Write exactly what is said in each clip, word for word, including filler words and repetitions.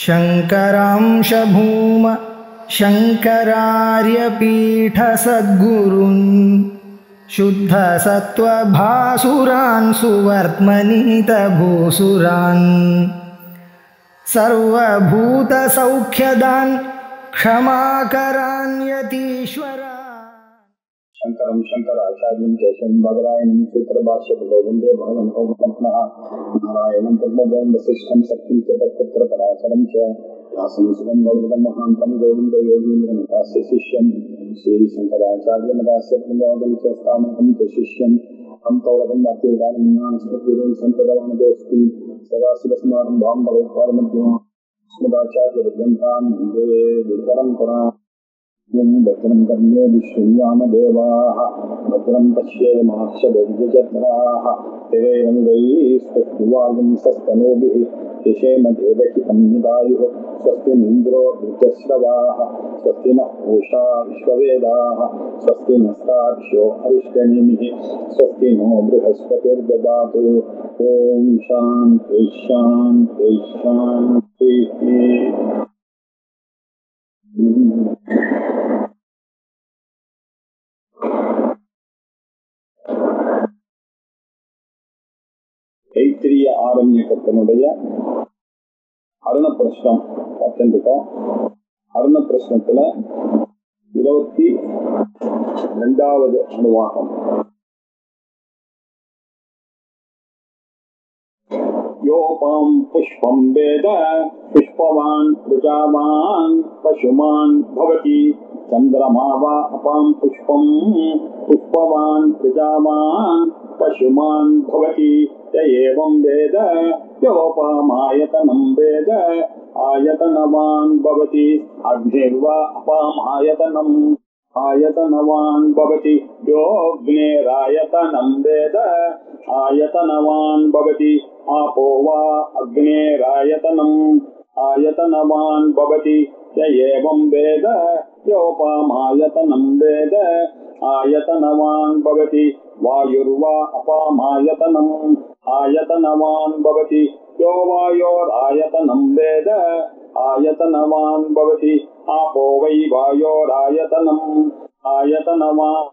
शङ्करांश भूम शङ्करार्यपीठसद्गुरून् शुद्धसत्त्वभासुरान् सुवर्त्मनीतभूसुरान् सर्वभूतसौख्यदान् क्षमाकरान् यतीश्वरान्। शंकरं शंकराचार्यं केशवं बादरायणं सूत्रभाष्यप्रबोधन्ते भगवन्तो पुनः नारायणं पद्मभवं वसिष्ठं शक्तिं च तत्पुत्र पराशरं च व्यासं सुगं गौरवं महान्तं गोविन्दयोगीन्द्रमदास्य शिष्यं श्रीशंकराचार्यमदास्य प्रबोधं च स्थामकं च शिष्यं अन्तौरकं वाक्यकारणं स्मृतिरुं सम्प्रदानदोऽस्ति सदाशिवसमारम्भां भगवत्पादमध्यमां अस्मदाचार्यपर्यन्तां वन्दे गुरुपरम्पराम्। भद्रं कर्णे विश्वयामदेवाः भद्रं पश्येमाक्षजत्राः स्थिरैरङ्गैस्तुवागुंसस्तनूभिः यशेम देवहितं निदायुः स्वस्ति इन्द्रो वृद्धश्रवाः स्वस्ति नः पूषा विश्ववेदाः स्वस्ति नस्तार्क्ष्यो अरिष्टनेमिः स्वस्ति नो बृहस्पतिर्ददातु। ॐ शान्ति शान्ति शान्तिः। தைத்திரிய ஆரண்யகத்தினுடைய அருண பிரஷ்னம் பார்த்துருக்கோம். அருண பிரஷ்னத்துல இருபத்தி ரெண்டாவது அணுவாகம். யோபாம் புஷ்பம் வேத புஷ்பவான் பிரஜாவான் பசுமான் பவதி சந்திரமாவா அபாம் புஷ்பம் புஷ்பவான் பிரஜாவான் பசுமான் பவதி ஏவம் வேத யோபாமாயதனம் வேத ஆயதனவான் பவதி அக்னிர்வா அபாம் ஆயதனம் ஆயதனவான் பவதி யோக்னேராயதனம் வேத ஆயதனவான் பவதி ஆபோ வா அக்னேராயதனம் ஆயதனவான் பவதி ஏவம் வேத யோபாமாயதனம் வேத ஆயதனவான் பவதி வாயுர்வா அபாமாயதனம் ஆயதனவான் பவதி யோ வாயோராயதனம் வேத ஆயதனவான் பவதி ஆபோ வை வாயோராயதனம் ஆயதனவான்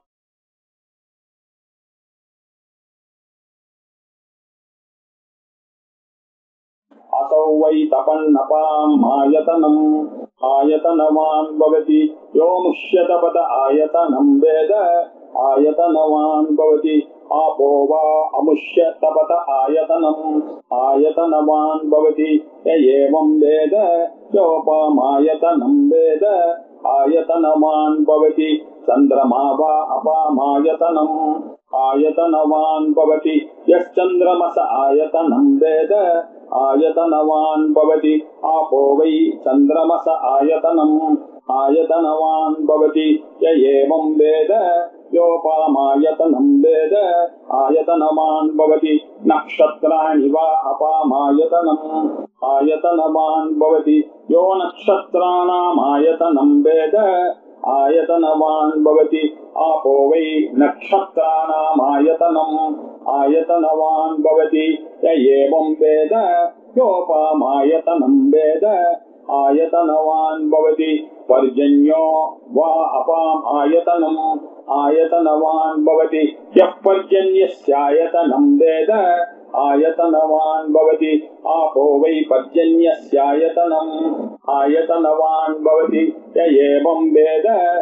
असौ वै तपन्नपाम् आयतनम् आयतनवान् भवति यो मुष्यतपत आयतनं वेद आयतनवान् भवति आपो वा अमुष्यतपत आयतनम् आयतनवान् भवति एवं वेद योपामायतनं वेद आयतनवान् भवति चन्द्रमा वा अपामायतनम् आयतनवान् भवति यश्चन्द्रमस आयतनं वेद आयतनवान् भवति आपो वै चन्द्रमस आयतनम् आयतनवान् भवति एवं वेद योपामायतनं वेद आयतनवान् भवति नक्षत्राणि वा अपामायतनम् आयतनवान् भवति यो नक्षत्राणाम् आयतनं वेद आयतनवान् भवति आपो वै नक्षत्राणाम् आयतनम् आयतनवान् भवति एवं वेद योपामायतनं वेद आयतनवान् भवति पर्जन्यो वा अपाम् आयतनम् आयतनवान् भवति यः पर्जन्यस्यायतनं वेद आयतनवान् भवति आपो वै पर्जन्यस्यायतनम् आयतनवान् भवति एवं वेद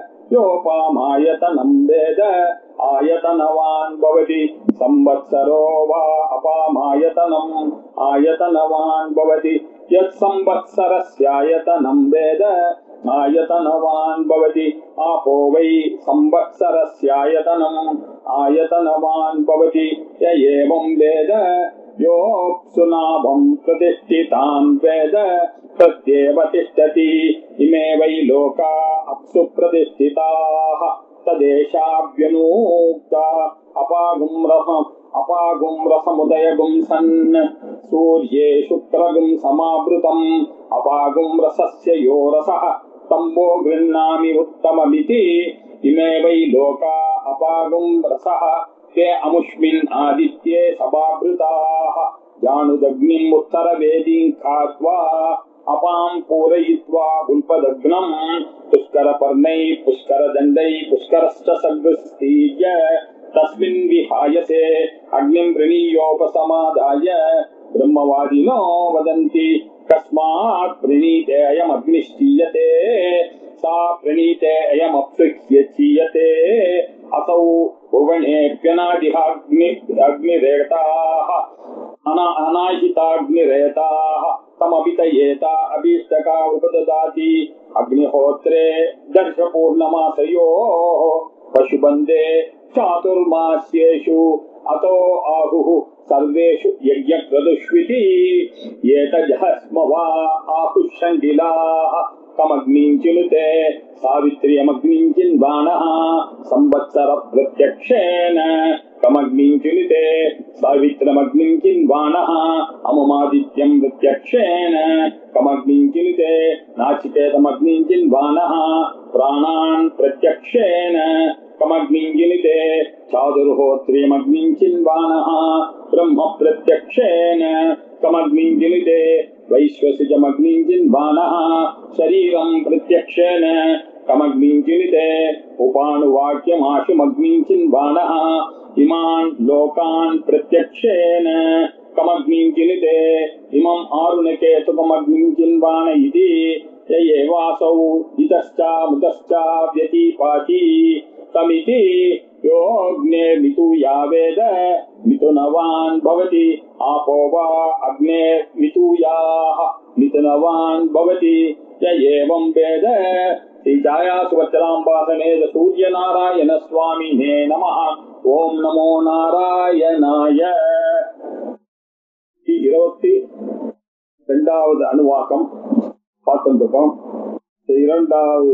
योपामायतनं वेद आयतनवान् भवति संवत्सरो वा अपामायतनम् आयतनवान् भवति यत्संवत्सरस्यायतनं वेद आयतनवान् भवति आपो वै संवत्सरस्यायतनम् आयतनवान् भवति एवं वेद योऽप्सुनाभं प्रतिष्ठितां वेद तत्येव तिष्ठति इमे वै लोका अप्सु प्रतिष्ठिताः तदेशाभ्यनूक्ता अपागुं रसम् अपागुं रसमुदयगुं सन् सूर्ये शुक्रगुं समावृतम् अपागुं रसस्य यो रसः तम्बो गृह्णामि उत्तममिति इमे वै लोका अपागुं रसः ते अमुष्मिन् आदित्ये समावृताः जानुदग्निम् उत्तरवेदीं खात्वा अपां पूरयित्वा गुल्पदग्नं पुष्करपर्णै पुष्करदण्डै पुष्करश्च सग्स्तीर्य तस्मिन् विहायसे अग्निं प्रणीयोपसमादाय ब्रह्मवादिनो वदन्ति कस्मात् प्रणीते अयमग्निश्चीयते सा प्रणीते अयमप्सुह्य चीयते असौ भुवनेऽप्यनादिहाग्नि अग्निरेताः अना अनाहिताग्निरेताः तमभितयेता अभीष्टका उपददाति अग्निहोत्रे दर्शपूर्णमासयोः पशुबन्धे चातुर्मास्येषु अतो आहुः सर्वेषु यज्ञक्रतुष्विति एतजः स्म वा आहुः शङ्गिलाः कमग्निं चिनुते सावित्र्यमग्निं चिन्वाणः संवत्सर प्रत्यक्षेन कमग्निं चिनुते सावित्रमग्निं चिन्वाणः अमुमादित्यं प्रत्यक्षेन कमग्निं चिनुते नाचिकेतमग्निं चिन्वाणः प्राणान् प्रत्यक्षेन कमग्निं चिनुते चातुर्होत्रियमग्निं चिन्वाणः ब्रह्म प्रत्यक्षेन कमग्निं चिनुते वैश्वसिजमग्निं चिन्वाणः शरीरं प्रत्यक्षेन कमग्निं चिनुते उपाणुवाक्यमाशुमग्निं चिन्वाणः इमान् लोकान् प्रत्यक्षेन कमग्निं चिनुते इमम् आरुणकेतुकमग्निं चिन्वाण इति य एवासौ इतश्चा मुतश्चा व्यतीपाति तमिति योऽग्नेर्मितूया वेद मिथुनवान् भवति आपो वा अग्नेर्मितूयाः मिथुनवान् भवति य एवं वेद श्रीछायासुवत्सलाम्बासमेत सूर्यनारायण स्वामिने नमः ओम नमो नारायणाय இருபத்தி ரெண்டாவது அணுவாக்கம் பார்த்துருக்கோம். இரண்டாவது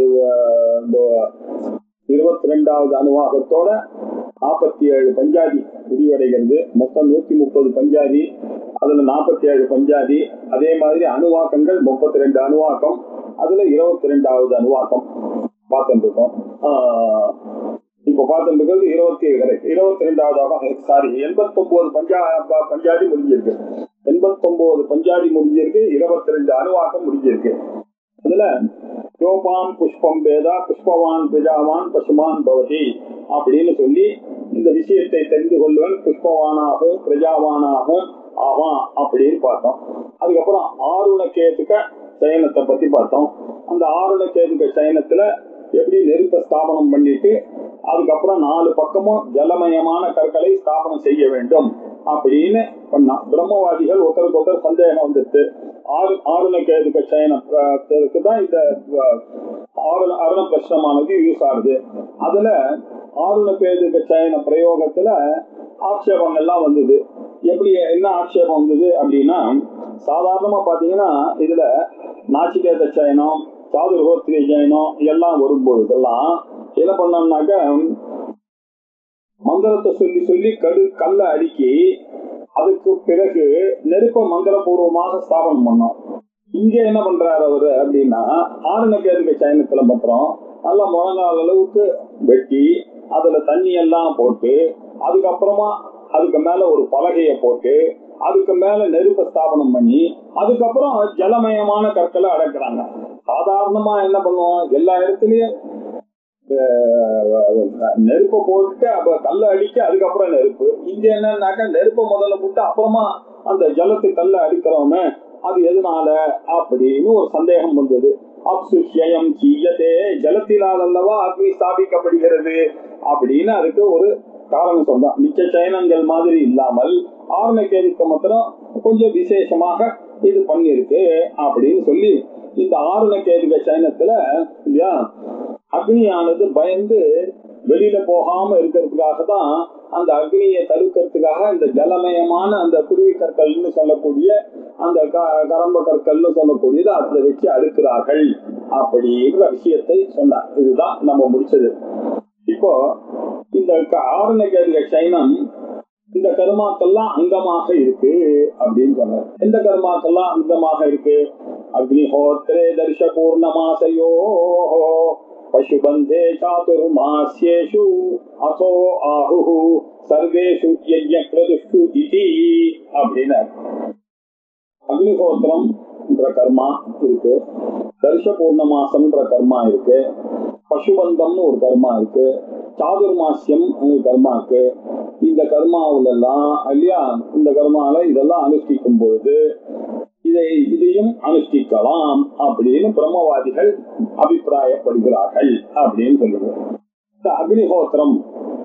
இருபத்தி ரெண்டாவது அணுவாக்கத்தோட நாற்பத்தி ஏழு பஞ்சாதி முடிவடைகிறது. மொத்தம் நூத்தி முப்பது பஞ்சாதி, அதுல நாற்பத்தி ஏழு பஞ்சாதி. அதே மாதிரி அணுவாக்கங்கள் முப்பத்தி ரெண்டு அணுவாக்கம், அதுல இருபத்தி ரெண்டாவது அணுவாக்கம் பார்த்துருக்கோம். இப்ப பார்த்துருக்கிறது இருபத்தி இருபத்தி ரெண்டாவது சாரி எண்பத்தி ஒன்பது பஞ்சா பஞ்சாதி முடிஞ்சிருக்கு. எண்பத்தி ஒன்பது பஞ்சாதி முடிஞ்சிருக்கு. இருபத்தி ரெண்டு அணுவாக்கம் முடிஞ்சிருக்கு. அதுல யோபாம் புஷ்பம் வேதா புஷ்பவான் பிரஜாவான் பசுமான் பவதி அப்படின்னு சொல்லி இந்த விஷயத்தை தெரிந்து கொள்வன் புஷ்பவானாகவும் பிரஜாவானாகவும் ஆவான் அப்படின்னு பார்த்தோம். அதுக்கப்புறம் ஆருண கேதுக்க சயனத்தை பத்தி பார்த்தோம். அந்த ஆருண கேதுக்க சயனத்துல எப்படி நெருப்ப ஸ்தாபனம் பண்ணிட்டு அதுக்கப்புறம் நாலு பக்கமும் ஜலமயமான கற்களை ஸ்தாபனம் செய்ய வேண்டும் அப்படின்னு பண்ணா. பிரம்மவாதிகள் ஒருத்தருக்கு ஒருத்தர் சந்தேகம் வந்துட்டு ஆறு ஆருண கேதுக்க சயனத்துக்கு தான் இந்த ஆருண அருண பிரஷ்னமானது யூஸ் ஆகுது. அதுல ஆருண கேதுக்க சயன பிரயோகத்துல ஆட்சேபங்கள்லாம் வந்தது. எப்படி என்ன ஆட்சேபம் வந்தது அப்படின்னா, சாதாரணமா பாத்தீங்கன்னா இதுல நாச்சிகேத சயனம் சாதுர்ஹோத்ரிய ஜெயனம் எல்லாம் வரும்பொழுதெல்லாம் என்ன பண்ணோம்னாக்க மந்திரத்தை சொல்லி சொல்லி கடு கல்ல அடுக்கி அதுக்கு பிறகு நெருப்ப மந்திரபூர்வமாக ஸ்தாபனம் பண்ணோம். இங்க என்ன பண்றாரு அவரு அப்படின்னா, ஆருண கேதுக்க சயனத்துல மாத்திரம் நல்லா முழங்கால் அளவுக்கு வெட்டி அதுல தண்ணி எல்லாம் போட்டு அதுக்கப்புறமா அதுக்கு மேல ஒரு பலகைய போட்டு அதுக்கு மேல நெருப்ப ஸ்தாபனம் பண்ணி அதுக்கப்புறம் ஜலமயமான கற்களை அடக்குறாங்க. சாதாரணமா என்ன பண்ணுவோம், எல்லா இடத்துலயும் நெருப்ப போட்டு அப்ப கல்ல அடிக்க அதுக்கப்புறம் நெருப்பு. இங்க என்னன்னாக்க நெருப்ப முதல்ல போட்டு அப்புறமா அந்த ஜலத்து கல்ல அடிக்கிறோமே, அது எதனால அப்படின்னு ஒரு சந்தேகம் வந்தது. அப்சுஷ்யம் சீயதே, ஜலத்தினால் அல்லவா அக்னி ஸ்தாபிக்கப்படுகிறது அப்படின்னு அதுக்கு ஒரு காரணம் சொன்னான். மிச்ச சயனங்கள் மாதிரி இல்லாமல் ஆருண கேதுக்க மாத்திரம் கொஞ்சம் விசேஷமாக இது பண்ணிருக்கு அப்படின்னு சொல்லி இந்த ஆருண கேதுக்க சயனத்துல இல்லையா அக்னியானது பயந்து வெளியில போகாம இருக்கிறதுக்காக தான் அந்த அக்னியை தடுக்கிறதுக்காக இந்த ஜலமயமான அந்த குருவி கற்கள்னு சொல்லக்கூடிய அந்த கரம்ப கற்கள்னு சொல்லக்கூடியது அதை வச்சு அடுக்கிறார்கள் அப்படிங்கிற விஷயத்தை சொன்னார். இதுதான் நம்ம முடிச்சது. இப்போ இந்த ஆருண கேதுக சைனம் இந்த கர்மாக்கள்லாம் அங்கமாக இருக்கு அப்படின்னு சொன்னார். எந்த கர்மாக்கள்லாம் அங்கமாக இருக்கு? அக்னிஹோத்ரே தர்ஷ பூர்ணமாசயோ பசுபந்தே சாதுர்மாஸ்யேஷு அசோ ஆஹு சர்வேஷு யஜ்ஞக்ரதுஷு இதி அப்படின்னார். அக்னிஹோத்திரம் என்ற கர்மா இருக்கு, தர்ஷ பூர்ணமாசம்ன்ற கர்மா இருக்கு, பசுபந்தம்னு ஒரு கர்மா இருக்கு, சாதுர்மாசியம் கர்மா இருக்கு. இந்த கர்மாவில எல்லாம் இல்லையா, இந்த கர்மால இதெல்லாம் அனுஷ்டிக்கும் பொழுது இதை இதையும் அனுஷ்டிக்கலாம் அப்படின்னு பிரம்மவாதிகள் அபிப்பிராயப்படுகிறார்கள் அப்படின்னு சொல்லுங்க. இந்த அக்னிஹோத்திரம்,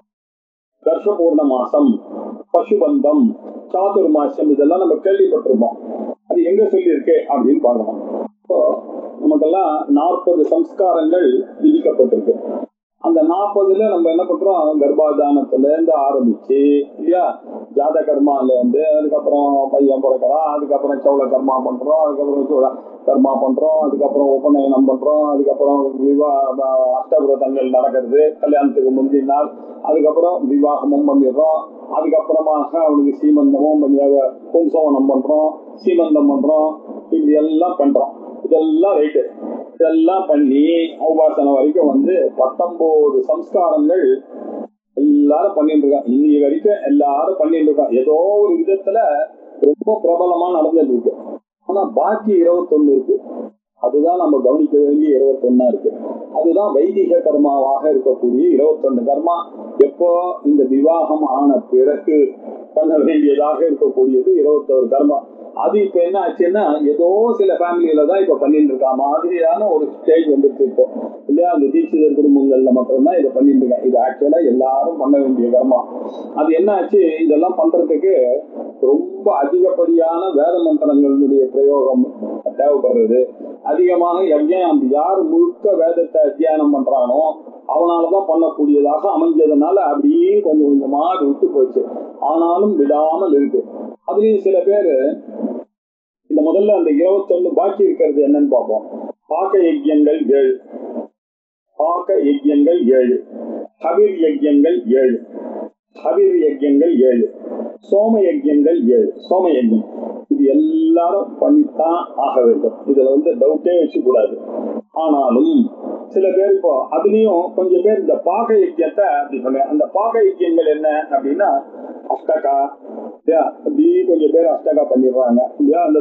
தர்ஷபூர்ண மாசம், பசுபந்தம், சாதுர்மாசியம் இதெல்லாம் நம்ம கேள்விப்பட்டிருப்போம். அது எங்க சொல்லி இருக்கு அப்படின்னு பார்க்கணும். இப்போ நமக்கெல்லாம் நாற்பது சம்ஸ்காரங்கள் விதிக்கப்பட்டிருக்கு. அந்த நாற்பதுல நம்ம என்ன பண்றோம், கர்ப்பாதானத்துல இருந்து ஆரம்பிச்சு இல்லையா, ஜாத கர்மால இருந்து அதுக்கப்புறம் பையன் பிறக்கிறான், அதுக்கப்புறம் சௌள கர்மா பண்றோம், அதுக்கப்புறம் சௌள கர்மா பண்றோம், அதுக்கப்புறம் உபநயனம் பண்றோம், அதுக்கப்புறம் விவா அஷ்டவிரதங்கள் நடக்கிறது கல்யாணத்துக்கு முந்தைய நாள், அதுக்கப்புறம் விவாகமும் பண்ணிடுறோம், அதுக்கப்புறமாக அவனுக்கு சீமந்தமும் பண்ணி பும்சவனம் பண்றோம், சீமந்தம் பண்றோம், இப்படி எல்லாம் பண்றோம். இதெல்லாம் ரைட்டு. இதெல்லாம் பண்ணி உபாசனை வரைக்கும் வந்து பத்தொன்பது சம்ஸ்காரங்கள் எல்லாரும் பண்ணிட்டு இருக்கான். இன்னைக்கு வரைக்கும் எல்லாரும் பண்ணிட்டு இருக்கான். ஏதோ ஒரு விதத்துல ரொம்ப பிரபலமா நடந்துட்டு இருக்கு. ஆனா பாக்கி இருபத்தொன்னு இருக்கு. அதுதான் நம்ம கவனிக்க வேண்டிய இருபத்தொன்னா இருக்கு. அதுதான் வைதிக கர்மாவாக இருக்கக்கூடிய இருபத்தொன்னு கர்மா. எப்போ இந்த விவாகம் ஆன பிறகு பண்ண வேண்டியதாக இருக்கக்கூடியது இருபத்தோரு கர்மா. அது இப்ப என்ன ஆச்சுன்னா ஏதோ சில ஃபேமிலியில தான் இப்ப பண்ணிட்டு இருக்கா மாதிரியான ஒரு ஸ்டேஜ் வந்துட்டு இருக்கோம் இல்லையா. அந்த தீட்சிதர் குடும்பங்கள்ல மட்டும்தான் இதை பண்ணிட்டு இருக்காங்க. இது ஆக்சுவலா எல்லாரும் பண்ண வேண்டிய கர்மா. அது என்ன ஆச்சு, இதெல்லாம் பண்றதுக்கு ரொம்ப அதிகப்படியான வேத மந்திரங்களுடைய பிரயோகம் தேவைப்படுறது. அதிகமாக யஜ்ஞம், யார் முழுக்க வேதத்தை அத்தியானம் பண்றானோ அவனாலதான் பண்ணக்கூடியதாக அமைஞ்சதுனால அப்படியே கொஞ்சம் கொஞ்சமா விட்டு போச்சு. ஆனாலும் விடாமல் இருக்கு. அதுலயும் சில பேரு இந்த முதல்ல அந்த இருபத்தொன்னு பாக்கி இருக்கிறது என்னன்னு பார்ப்போம். பாக்க யஜ்யங்கள் ஏழு, பாக்க யஜ்யங்கள் ஏழு, ஹவிர் யஜ்யங்கள் ஏழு, ஹவிர் யஜ்யங்கள் ஏழு, சோம யஜ்யங்கள் ஏழு. சோம யஜ்யம் இது எல்லாரும் பண்ணித்தான் ஆக வேண்டும். இதுல வந்து டவுட்டே வச்சு கூடாது. ஆனாலும் சில பேர் இப்போ அதுலயும் கொஞ்சம் பேர் இந்த பாக யஜ்யத்தை அப்படி சொன்ன அந்த பாக யஜ்யங்கள் என்ன அப்படின்னா அஷ்டகா இல்லையா, அப்படி கொஞ்சம் பேர் அஷ்டகா பண்ணிடுறாங்க இல்லையா. அந்த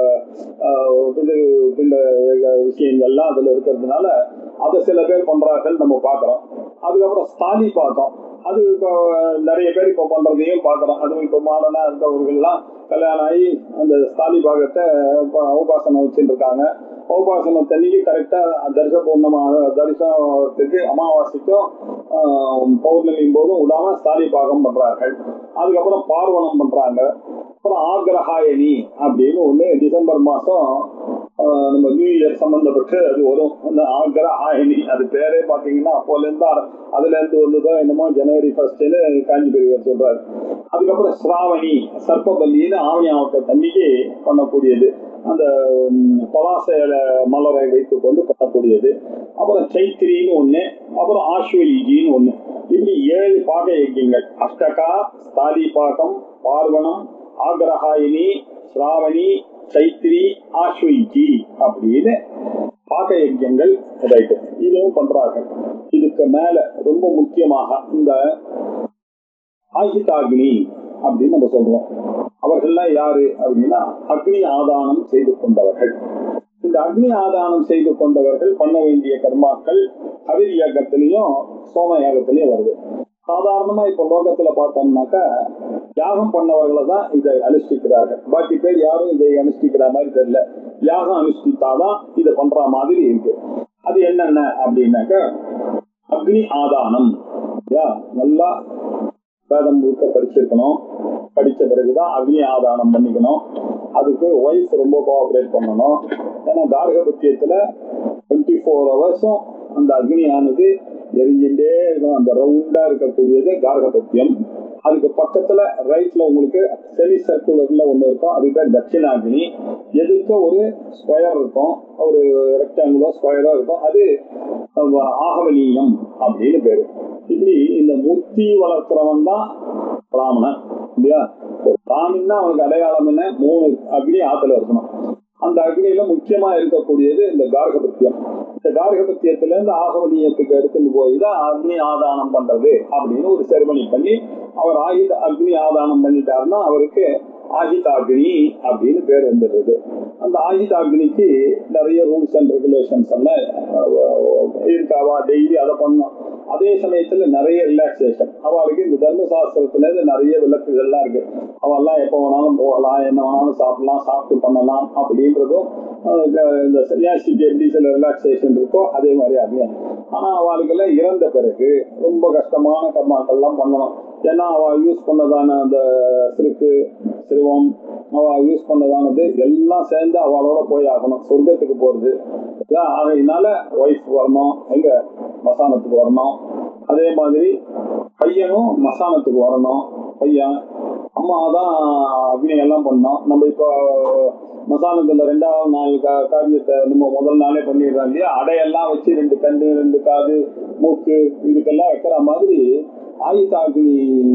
பிண்ட விஷயங்கள்லாம் அதுல இருக்கிறதுனால அதை சில பேர் பண்றார்கள் நம்ம பாக்குறோம். அதுக்கப்புறம் ஸ்தாலி பாக்கம், அது இப்போ நிறைய பேர் இப்போ பண்றதையும் பாக்குறோம். அதுவும் இப்போ மாடனா இருக்கவர்கள்லாம் கல்யாணம் ஆகி அந்த ஸ்தாலி பாகத்தை உபாசனை வச்சுட்டு இருக்காங்க. உபாசனத்தன்னைக்கு கரெக்டா தரிச பூர்ணமாக தரிசனத்துக்கு அமாவாசைக்கும் பௌர்ணமியும் போதும் விடாம ஸ்தாலி பாகம் பண்றார்கள். அதுக்கப்புறம் பார்வணம் பண்றாங்க. அப்புறம் ஆக்ரஹாயணி அப்படின்னு ஒண்ணு டிசம்பர் மாசம் நம்ம நியூ இயர் சம்பந்தப்பட்டு அது வரும். அந்த ஆக்ரஹாயணி அது பேரே பாத்தீங்கன்னா அப்போல இருந்து அதுல இருந்து வந்ததோ என்னமோ ஜனவரி ஃபர்ஸ்ட்னு காஞ்சி பெரியவர் சொல்றாரு. அதுக்கப்புறம் ஸ்ராவணி சர்ப்பபல்லின்னு ஆவணி ஆவட்ட தண்ணிக்கு பண்ணக்கூடியது, அந்த பலாசையில மலரை வைத்துக் கொண்டு பண்ணக்கூடியது. அப்புறம் சைத்திரின்னு ஒண்ணு, அப்புறம் ஆஸ்வயிஜின்னு ஒண்ணு. இப்படி ஏழு பாக யஜ்யங்கள், அஷ்டகா, ஸ்தாலி பாகம், பார்வணம், ஆக்ரஹாயினி, ஸ்ராவணி, சைத்திரி, ஆஸ்வயிஜி அப்படின்னு பாக யஜ்யங்கள் இதுவும் பண்றார்கள். இதுக்கு மேல ரொம்ப முக்கியமாக இந்த ஆஹிதாக்னி அப்படின்னு நம்ம சொல்றோம். அவர்கள்லாம் யாரு அப்படின்னா அக்னி ஆதானம் செய்து கொண்டவர்கள். இந்த அக்னி ஆதானம் செய்து கொண்டவர்கள் பண்ண வேண்டிய கர்மாக்கள் ஹவிர் யாகத்திலையும் சோம யாகத்திலையும் வருது. சாதாரணமா இப்ப லோகத்துல பார்த்தோம்னாக்கா யாகம் பண்ணவர்களை தான் இதை அனுஷ்டிக்கிறார்கள். பாக்கி பேர் யாரும் இதை அனுஷ்டிக்கிற மாதிரி தெரியல. யாகம் அனுஷ்டித்தாதான் இதை பண்ற மாதிரி இருக்கு. அது என்னென்ன அப்படின்னாக்க அக்னி ஆதானம், நல்லா வேதம் முழுக்க படிச்சிருக்கணும். படிச்ச பிறகுதான் அக்னி ஆதானம் பண்ணிக்கணும். அதுக்கு ஒய்ஃப் ரொம்ப கோஆபரேட் பண்ணணும். ஏன்னா கார்கபத்தியத்துல டுவெண்ட்டி ஃபோர் ஹவர்ஸும் அந்த அக்னி ஆனது எரிஞ்சுட்டே இருக்கணும். அந்த ரவுண்டா இருக்கக்கூடியது கார்கபத்தியம். அதுக்கு பக்கத்துல ரைட்ல உங்களுக்கு செமி சர்க்குலர்ல ஒண்ணு இருக்கும், அது பேர் தட்சிணாக்னி. எதுக்கு ஒரு ஸ்கொயர் இருக்கும், ஒரு ரெக்டாங்குலோ ஸ்கொயரோ இருக்கும், அது ஆகவனீயம் அப்படின்னு பேரு. இப்படி இந்த மூர்த்தி வளர்க்கிறவன் தான் பிராமணன் இல்லையா. ஒரு பிராமணன்னா அவனுக்கு அடையாளம் என்ன, மூணு அக்னி ஆத்துல இருக்கணும். அந்த அக்னியில முக்கியமா இருக்கக்கூடியது இந்த கார்கபத்தியம். இந்த கார்கபத்தியத்துல இருந்து ஆகவனியத்துக்கு எடுத்துட்டு போய் தான் அக்னி ஆதானம் பண்றது அப்படின்னு ஒரு செரிமனி பண்ணி அவர் ஆயுத அக்னி ஆதானம் பண்ணிட்டாருன்னா அவருக்கு ஆஹிதாக்னி அப்படின்னு பேர் வந்துடுறது. அந்த ஆஹிதாக்னிக்கு நிறைய ரூல்ஸ் அண்ட் ரெகுலேஷன்ஸ் எல்லாம் இருக்காவா, டெய்லி அதை பண்ணணும். அதே சமயத்துல நிறைய ரிலாக்ஸேஷன். அவளுக்கு இந்த தர்மசாஸ்திரத்துல இருந்து நிறைய விளக்குகள்லாம் இருக்கு. அவெல்லாம் எப்ப வேணாலும் போகலாம், என்ன வேணாலும் சாப்பிடலாம், சாப்பிட்டு பண்ணலாம் அப்படின்றதும் இந்த சன்னியாசிக்கு எப்படி சில ரிலாக்ஸேஷன் இருக்கோ அதே மாதிரி அப்படியே. ஆனா அவளுக்கெல்லாம் இறந்த பிறகு ரொம்ப கஷ்டமான கர்மாக்கள்லாம் பண்ணணும். ஏன்னா அவ யூஸ் பண்ணதான அந்த சிறுக்கு சிறுவம் அவ யூஸ் பண்ணதானது எல்லாம் சேர்ந்து அவளோட போய் ஆகணும், சொர்க்கத்துக்கு போறது. அதனால ஒய்ஃப் வரணும், எங்க மசானத்துக்கு வரணும். அதே மாதிரி பையனும் மசானத்துக்கு வரணும். பையன் அம்மா தான் அக்னி எல்லாம் பண்ணோம். நம்ம இப்போ மசானத்துல ரெண்டாவது நாள் காரியத்தை நம்ம முதல் நாளே பண்ணிடுறோம் இல்லையா. அடையெல்லாம் வச்சு ரெண்டு கண்ணு ரெண்டு காது மூக்கு இதுக்கெல்லாம் வைக்கிற மாதிரி ஆயுதாக்னி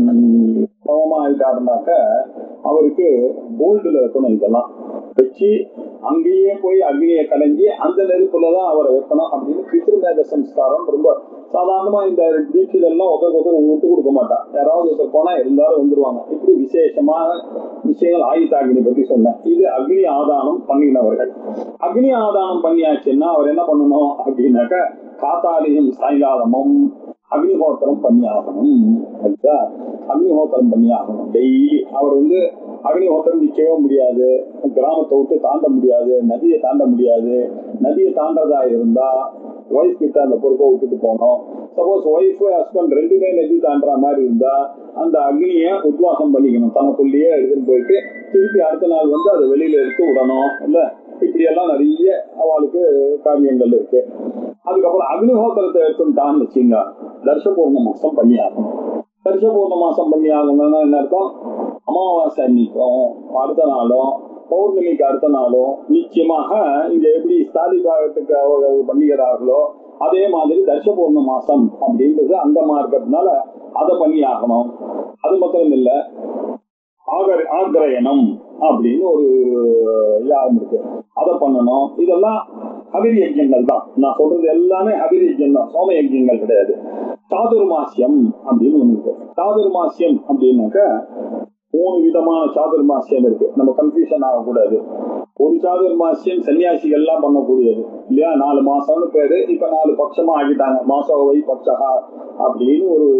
சமமா ஆயிட்டாருனாக்க அவருக்கு போல்டுல வைக்கணும். இதெல்லாம் வச்சு அங்கேயே போய் அக்னியை கலைஞ்சி அந்த நெருப்புலதான் அவரை வைக்கணும் அப்படின்னு பித்ருமேத சம்ஸ்காரம். ரொம்ப சாதாரணமா இந்த தீட்சில எல்லாம் ஒருத்தருக்கு ஒருத்தர் விட்டு கொடுக்க மாட்டான். யாராவது ஒருத்தர் போனா எல்லாரும் வந்துருவாங்க. இப்படி விசேஷமான விஷயங்கள் ஆயுதாக்னி பத்தி சொன்னேன். இது அக்னி ஆதானம் பண்ணினவர்கள். அக்னி ஆதானம் பண்ணியாச்சுன்னா அவர் என்ன பண்ணணும் அப்படின்னாக்க காத்தாலையும் சாயங்காலமும் அக்னிஹோத்திரம் பண்ணி ஆகணும். அக்னிஹோத்திரம் பண்ணி ஆகணும் டெய்லி. அவர் வந்து அக்னிஹோத்திரம் நிற்கவே முடியாது, கிராமத்தை விட்டு தாண்ட முடியாது, நதியை தாண்ட முடியாது. நதியை தாண்டதா இருந்தா ஒய்ஃப் கிட்ட அந்த பொறுப்பை விட்டுட்டு போகணும். சப்போஸ் ஒய்ஃப் ஹஸ்பண்ட் ரெண்டுமே நதி தாண்டுற மாதிரி இருந்தா அந்த அக்னியை உத்வாசம் பண்ணிக்கணும், தனக்குள்ளேயே எடுத்துன்னு போயிட்டு திருப்பி அடுத்த நாள் வந்து அதை வெளியில எடுத்து விடணும். இல்ல இப்படி எல்லாம் நிறைய அவளுக்கு காரியங்கள் இருக்கு. அதுக்கப்புறம் அக்னிஹோத்திரத்தை எடுத்துட்டான்னு வச்சுங்க, தர்ஷபூர்ண மாசம் பண்ணி ஆகணும். தர்ஷபூர்ண மாசம் பண்ணி ஆகணும்னா என்ன அர்த்தம்? அமாவாசை அன்னைக்கும் அடுத்த நாளும் பௌர்ணமிக்கு அடுத்த நாளும் நிச்சயமாக இங்க எப்படி ஸ்தாலி பாகத்துக்கு அவர்கள் பண்ணுகிறார்களோ அதே மாதிரி தர்ஷபூர்ண மாசம் அப்படின்றது அங்கமா இருக்கிறதுனால அதை பண்ணி ஆகணும். அது மாத்திரம் இல்ல, ஆகர் ஆக்ரயணம் அப்படின்னு ஒரு யாகம் இருக்கு, அதை பண்ணணும். இதெல்லாம் ஹவிரி யஜ்யங்கள் தான். நான் சொல்றது எல்லாமே ஹவிரி யஜ்யம் தான், சோம யஜ்யங்கள் கிடையாது. சாதுர்மாசியம் அப்படின்னு ஒண்ணு இருக்கு. சாதுர்மாசியம் அப்படின்னாக்க மூணு விதமான சாதுர்மாசியம் இருக்கு. நம்ம கன்ஃபியூஷன் ஆகக்கூடாது. ஒரு சாதுர்மாசியம் சன்னியாசிகள் எல்லாம் பண்ணக்கூடியது இல்லையா, நாலு மாசம்னு பேரு. இப்ப நாலு பட்சமா ஆகிட்டாங்க, மாசோவை பட்சகா அப்படின்னு ஒரு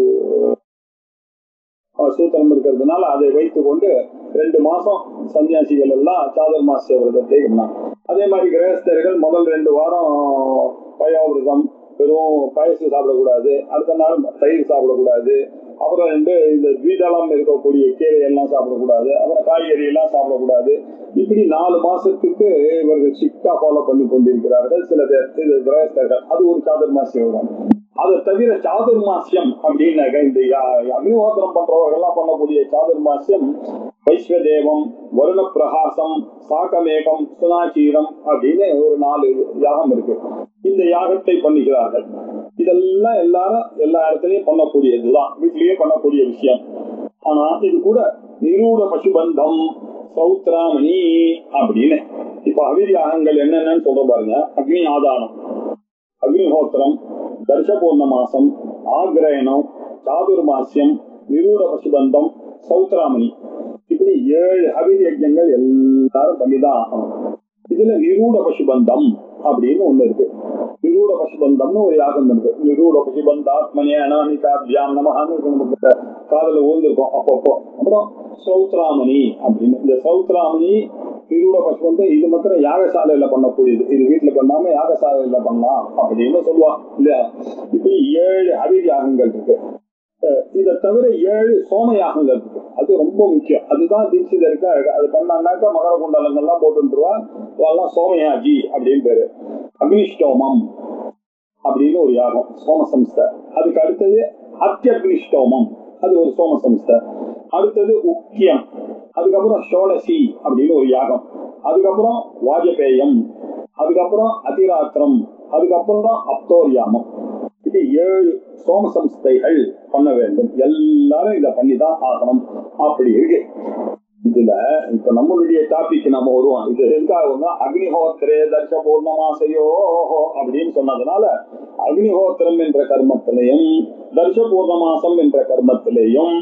சூத்திரம் இருக்கிறதுனால அதை வைத்து கொண்டு ரெண்டு மாசம் சன்னியாசிகள் எல்லாம் சாதுர்மாசிய விரதத்தை இருந்தாங்க. அதே மாதிரி கிரகஸ்தர்கள் முதல் ரெண்டு வாரம் பயோவிரதம், வெறும் பாயசம் சாப்பிடக்கூடாது, அடுத்த நாள் தயிர் சாப்பிடக்கூடாது, அப்புறம் ரெண்டு இந்த துவிதளம் இருக்கக்கூடிய கீரை எல்லாம் சாப்பிடக்கூடாது, அப்புறம் காய்கறி எல்லாம் சாப்பிடக்கூடாது. இப்படி நாலு மாசத்துக்கு இவர்கள் ஸ்ட்ரிக்டா ஃபாலோ பண்ணி கொண்டிருக்கிறார்கள் சில பேர், இது கிரகஸ்தர்கள். அது ஒரு சாதுர்மாசிய விரதம். அதை தவிர சாதுர்மாசியம் அப்படின்னாக்க இந்த அக்னிஹோத்திரம் பண்றவர்கள்லாம் பண்ணக்கூடிய சாதுர்மாசியம் வைஸ்வதேவம், வருண பிரகாசம், சாகமேகம், சுனாச்சீரம் அப்படின்னு ஒரு நாலு யாகம் இருக்கு. இந்த யாகத்தை பண்ணுகிறார்கள். இதெல்லாம் எல்லாரும் எல்லா இடத்துலயும் பண்ணக்கூடியதுதான், வீட்லயே பண்ணக்கூடிய விஷயம். ஆனா இது கூட நிரூட பசுபந்தம், சௌத்ராமணி அப்படின்னு இப்ப அவிரி யாகங்கள் என்னென்னு சொல்ற பாருங்க. அக்னி ஆதானம், அக்னிஹோத்திரம், தர்ஷபூர்ண மாசம், ஆக்ரயணம், சாதுர்மாசியம், நிரூட பசுபந்தம், சௌத்ராமணி, இப்படி ஏழு ஹவிரி யஜ்யங்கள் எல்லாரும் பண்ணிதான் ஆகணும். இதுல நிரூட பசுபந்தம் அப்படின்னு ஒண்ணு இருக்கு. நிரூட பசுபந்தம்னு ஒரு யாகம் இருக்கு. நிரூட பசுபந்தாத்மனே அனாமிகாபியாம் நமஹான்னு நமக்கு காதல ஊர்ந்திருக்கும் அப்பப்போ. அப்புறம் சௌத்ராமணி அப்படின்னு, இந்த சௌத்ராமணி நிரூட பசுபந்தம் இது மாத்திரம் யாகசாலையில பண்ணக்கூடியது. இது வீட்டுல பண்ணாம யாகசாலையில பண்ணலாம் அப்படின்னு சொல்லுவாங்க இல்லையா. இப்படி ஏழு ஹவிரி யாகங்கள் இருக்கு. இதை தவிர ஏழு சோம யாகங்கள் இருக்கு. அது ரொம்ப முக்கியம். அதுதான் தீட்சிதருக்கு அழகு. அது பண்ணான்னாக்கா மகர குண்டலங்கள்லாம் போட்டுருவா, அதெல்லாம் சோமயாஜி அப்படின்னு பேரு. அக்னிஷ்டோமம் அப்படின்னு ஒரு யாகம், சோம சம்ஸ்தை. அதுக்கு அடுத்தது அத்தியக்னிஷ்டோமம், அது ஒரு சோம சம்ஸ்தை. அடுத்தது உக்கியம், அதுக்கப்புறம் ஷோடசி அப்படின்னு ஒரு யாகம், அதுக்கப்புறம் வாஜபேயம், அதுக்கப்புறம் அதிராத்திரம், அதுக்கப்புறம் அப்தோரியாமம். இது ஏழு சோம சம்ஸ்தைகள் பண்ண வேண்டும். எல்லாரும் இதை பண்ணிதான் ஆகணும். அப்படி இருக்கு. இதுல இப்ப நம்மளுடைய டாபிக் நம்ம வருவோம். இது எதுக்காக அக்னிஹோத்திரே தர்ஷ பூர்ணமாசையோ அப்படின்னு சொன்னதுனால அக்னிஹோத்திரம் என்ற கர்மத்திலையும் தர்ஷ பூர்ணமாசம் என்ற கர்மத்திலையும்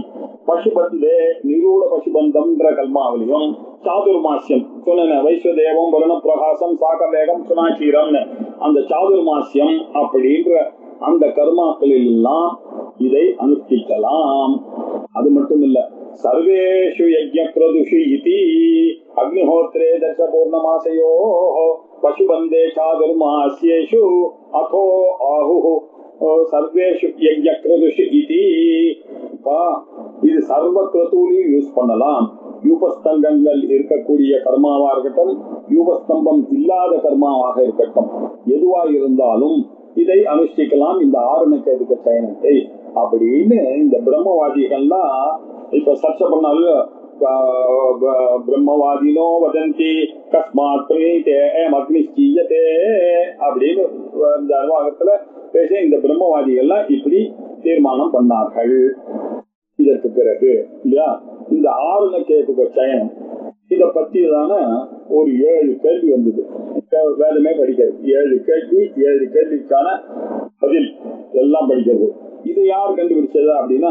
பசுபந்தே நிரூட பசுபந்தம்ன்ற கல்மாவிலையும் சாதுர்மாசியம் சொன்ன வைஸ்வதேவம் வருண பிரகாசம் சாகவேகம் சுனாச்சீரம்னு அந்த சாதுர்மாசியம் அப்படின்ற அந்த கர்மாக்களில் எல்லாம் இதை அனுஷ்டிக்கலாம். அது மட்டும் இல்ல, சர்வேஷு யஜ்ஞக்ரதுஷு இதி அக்னிஹோத்ரே தச பூர்ணமாசயோ பசுபந்தே சாதுர்மாஸ்யேஷு அதோ ஆஹு சர்வேஷு யஜ்ஞக்ரதுஷு இதி. இது சர்வ கிரதுலையும் யூஸ் பண்ணலாம். யூபஸ்தங்கங்கள் இருக்கக்கூடிய கர்மாவா இருக்கட்டும், யூபஸ்தம்பம் இல்லாத கர்மாவாக இருக்கட்டும், எதுவா இருந்தாலும் இதை அனுஷ்டிக்கலாம் இந்த ஆரணக்கேதுக சயனத்தை அப்படின்னு இந்த பிரம்மவாதிகள்லாம் இப்ப சர்ச்சை பண்ணாலும் பிரம்மவாதினோ வதந்தி கஸ்மாத் பிரீதே அக்னிஷ்டீயதே அப்படின்னு இந்த அனுவாகத்துல பேச இந்த பிரம்மவாதிகள்லாம் இப்படி தீர்மானம் பண்ணார்கள். இதற்கு பிறகு இல்லையா இந்த ஆரணக்கேதுக சயனம் இத பத்திதான ஒரு ஏழு கேள்வி வந்தது. வேதமே படிக்கிறது, ஏழு கேள்வி, ஏழு கேள்விக்கான பதில் எல்லாம் படிக்கிறது. இதை யார் கண்டுபிடிச்சது அப்படின்னா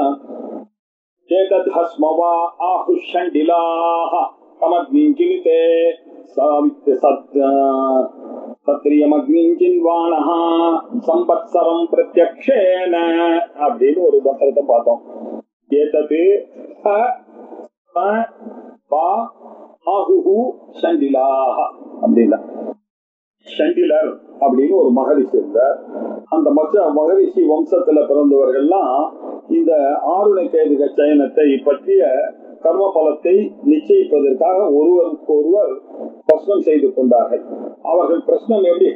சம்பத்சரம் பிரத்யக்ஷேன அப்படின்னு ஒரு பத்திரத்தை பார்த்தோம். ஏதது அப்படின்னா ஷண்டிலர் அப்படின்னு ஒரு மகரிஷி இருந்தார். அந்த மற்ற மகரிஷி வம்சத்துல பிறந்தவர்கள்லாம் இந்த ஆருணக்கேதுக சயனத்தை பற்றிய கர்ம பலத்தை நிச்சயிப்பதற்காக ஒருவருக்கு ஒருவர் பிரச்சனம் செய்து கொண்டார்கள். அவர்கள் பிரச்சனம் எப்படி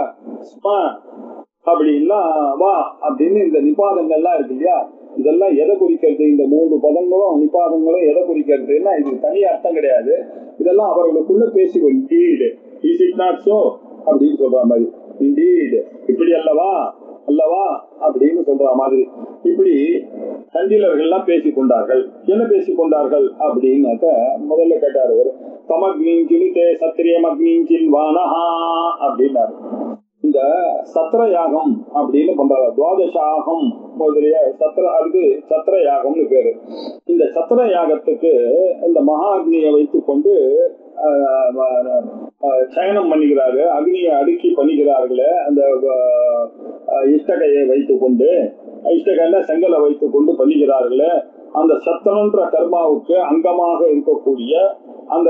அப்படின்னா வா அப்படின்னு இந்த நிபாதங்கள்லாம் இருக்கு இல்லையா, இதெல்லாம் எதை குறிக்கிறது? இந்த மூன்று பதங்களும் நிபாதங்களும் எதை குறிக்கிறதுன்னா இது தனி அர்த்தம் கிடையாது. இதெல்லாம் அவர்களுக்குள்ள பேசிக்கொண்டு இஸ் இட் நாட் சோ அப்படின்னு சொல்ற மாதிரி, இண்டீட் இப்படி அல்லவா அல்லவா அப்படின்னு சொல்ற மாதிரி இப்படி சண்டிலர்கள்லாம் பேசிக் கொண்டார்கள். என்ன பேசிக் கொண்டார்கள் அப்படின்னாக்க முதல்ல கேட்டார் ஒரு தமக்னிங்கிலிதே சத்திரியம் அக்னிங்கின் வானஹா அப்படின்னாரு. இந்த சத்திர யாகம் அப்படின்னு பண்றாங்க. துவாதசாகம் முதலிய சத்திர அதுக்கு சத்திர யாகம்னு பேரு. இந்த சத்திர யாகத்துக்கு இந்த மகா அக்னியை வைத்துக் கொண்டு சயனம் பண்ணிக்கிறாரு. அக்னியை அடுக்கி பண்ணிக்கிறார்களே அந்த இஷ்டகையை வைத்துக் கொண்டு, இஷ்டகையில செங்கலை வைத்துக் கொண்டு பண்ணிக்கிறார்களே அந்த சத்திரன்ற கர்மாவுக்கு அங்கமாக இருக்கக்கூடிய அந்த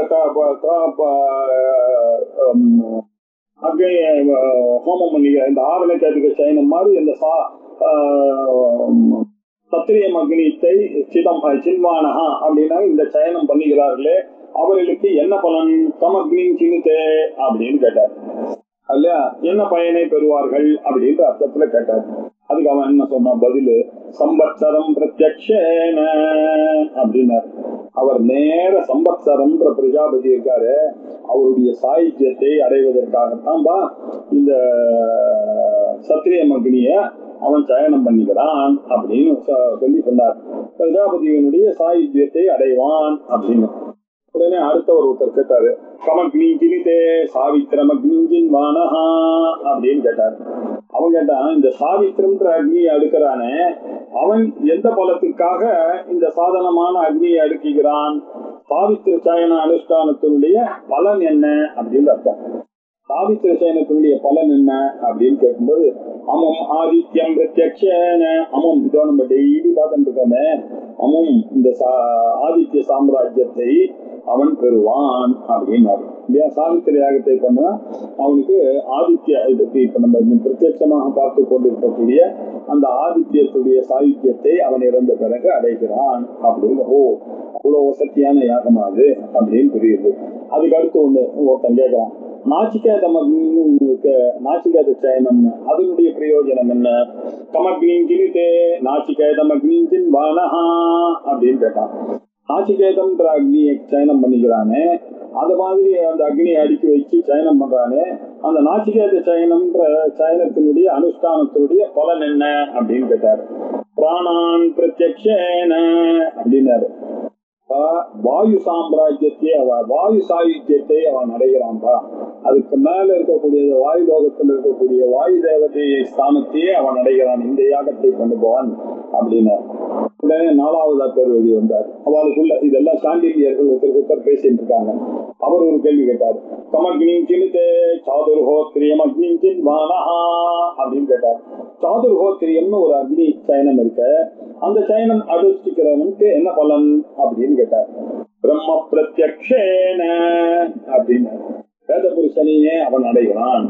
அக்னியை ஹோமம் பண்ணிக்கிற இந்த ஆரணக்கேதுக சயனம் மாதிரி இந்த சத்திரியம் அக்னித்தை சிதம் சின்வானஹா அப்படின்னா இந்த சயனம் பண்ணிக்கிறார்களே அவர்களுக்கு என்ன பலன்? கமக்னின் சினித்தே அப்படின்னு கேட்டார். அல்ல என்ன பயனை பெறுவார்கள் அப்படின்ற அர்த்தத்துல கேட்டார். அதுக்கு அவன் என்ன சொன்ன பதிலு சம்பத்சரம் பிரத்யக்ஷேன அப்படின்னார். அவர் நேர சம்பத்சரம்ன்ற பிரஜாபதி இருக்காரு, அவருடைய சாகித்யத்தை அடைவதற்காகத்தான் தான் இந்த சத்திரியம் அக்னிய அவன் சயனம் பண்ணிக்கிறான் அப்படின்னு சொல்லி சொன்னார். பிரஜாபதியினுடைய சாகித்யத்தை அடைவான் அப்படின்னு. உடனே அடுத்தவர் ஒருத்தர் கேட்டாரு கமக்னிங்கிலிதே சாவித்திரம் அக்னிங்கின் வானஹா அப்படின்னு கேட்டாரு. அவன் கேட்டான் இந்த சாவித்திரம்ன்ற அக்னியை அடுக்கிறானே அவன் எந்த பலத்துக்காக இந்த சாதனமான அக்னியை அடுக்குகிறான்? சாவித்திர சயன அனுஷ்டானத்தினுடைய பலன் என்ன அப்படின்னு அர்த்தம். சாவித்திர சயனத்தினுடைய பலன் என்ன அப்படின்னு கேட்கும்போது அமம் ஆதித்யம் பிரத்யக்ஷேன அமம் இதோ நம்ம டெய்லி பார்த்துட்டு இருக்கோமே அமம் இந்த ஆதித்ய சாம்ராஜ்யத்தை அவன் பெறுவான் அப்படின்னாரு. சாவித்திர யாகத்தை பண்ண அவனுக்கு ஆதித்ய இதுக்கு இப்ப நம்ம பிரத்யட்சமாக பார்த்து கொண்டிருக்கக்கூடிய அந்த ஆதித்யத்துடைய சாகித்யத்தை அவன் இறந்த பிறகு அடைகிறான் அப்படின்னு. ஓ அவ்வளவு வசதியான யாகமாது அப்படின்னு புரியுது. அதுக்கு அடுத்து ஒண்ணு ஒருத்தன் கேட்கறான் நாச்சிகேத நாச்சிகேத சயனம்னு அதனுடைய பிரயோஜனம் என்ன? கமக்னிங்கிலிதே நாச்சிகேதம் அக்னிங்கின் வானஹா அப்படின்னு கேட்டான். நாச்சிகேதம்ன்ற அக்னியை சயனம் பண்ணிக்கிறானே அது மாதிரி அந்த அக்னியை அடுக்கி வச்சு சயனம் பண்றானே அந்த நாச்சிகேத சயனம்ன்ற சயனத்தினுடைய அனுஷ்டானத்தினுடைய பலன் என்ன அப்படின்னு கேட்டாரு. பிராணான் பிரத்யக்ஷேன அப்படின்னாரு. வாயு சாம்ராஜ்யத்தை அவன் வாயு சாயுஜ்யத்தை அவன் அடைகிறான்பா. அதுக்கு மேல இருக்கக்கூடிய வாயு லோகத்தில் இருக்கக்கூடிய வாயு தேவதை ஸ்தானத்தையே அவன் அடைகிறான் இந்த யாகத்தை பண்ணுபவன் அப்படின்னாரு. உடனே நாலாவதா பேர் வெளியே வந்தார். அவளுக்குள்ள இதெல்லாம் சாண்டிலியர்கள் ஒருத்தருக்கு ஒருத்தர் பேசிட்டு இருக்காங்க. அவர் ஒரு கேள்வி கேட்டார். கமக்னிஞ்சின்தே சாதுர்ஹோத்ரியம் அக்னிஞ்சின் வானஹா அப்படின்னு கேட்டார். சாதுர்ஹோத்ரியம்னு ஒரு அக்னி சயனம் இருக்க, அந்த சயனம் அனுஷ்டிக்கிறவனுக்கு என்ன பலன் அப்படின்னு கேட்டார். பிரம்ம பிரத்யக்ஷேன அப்படின்னு வேத புருஷனையே அவன் அடைகிறான்,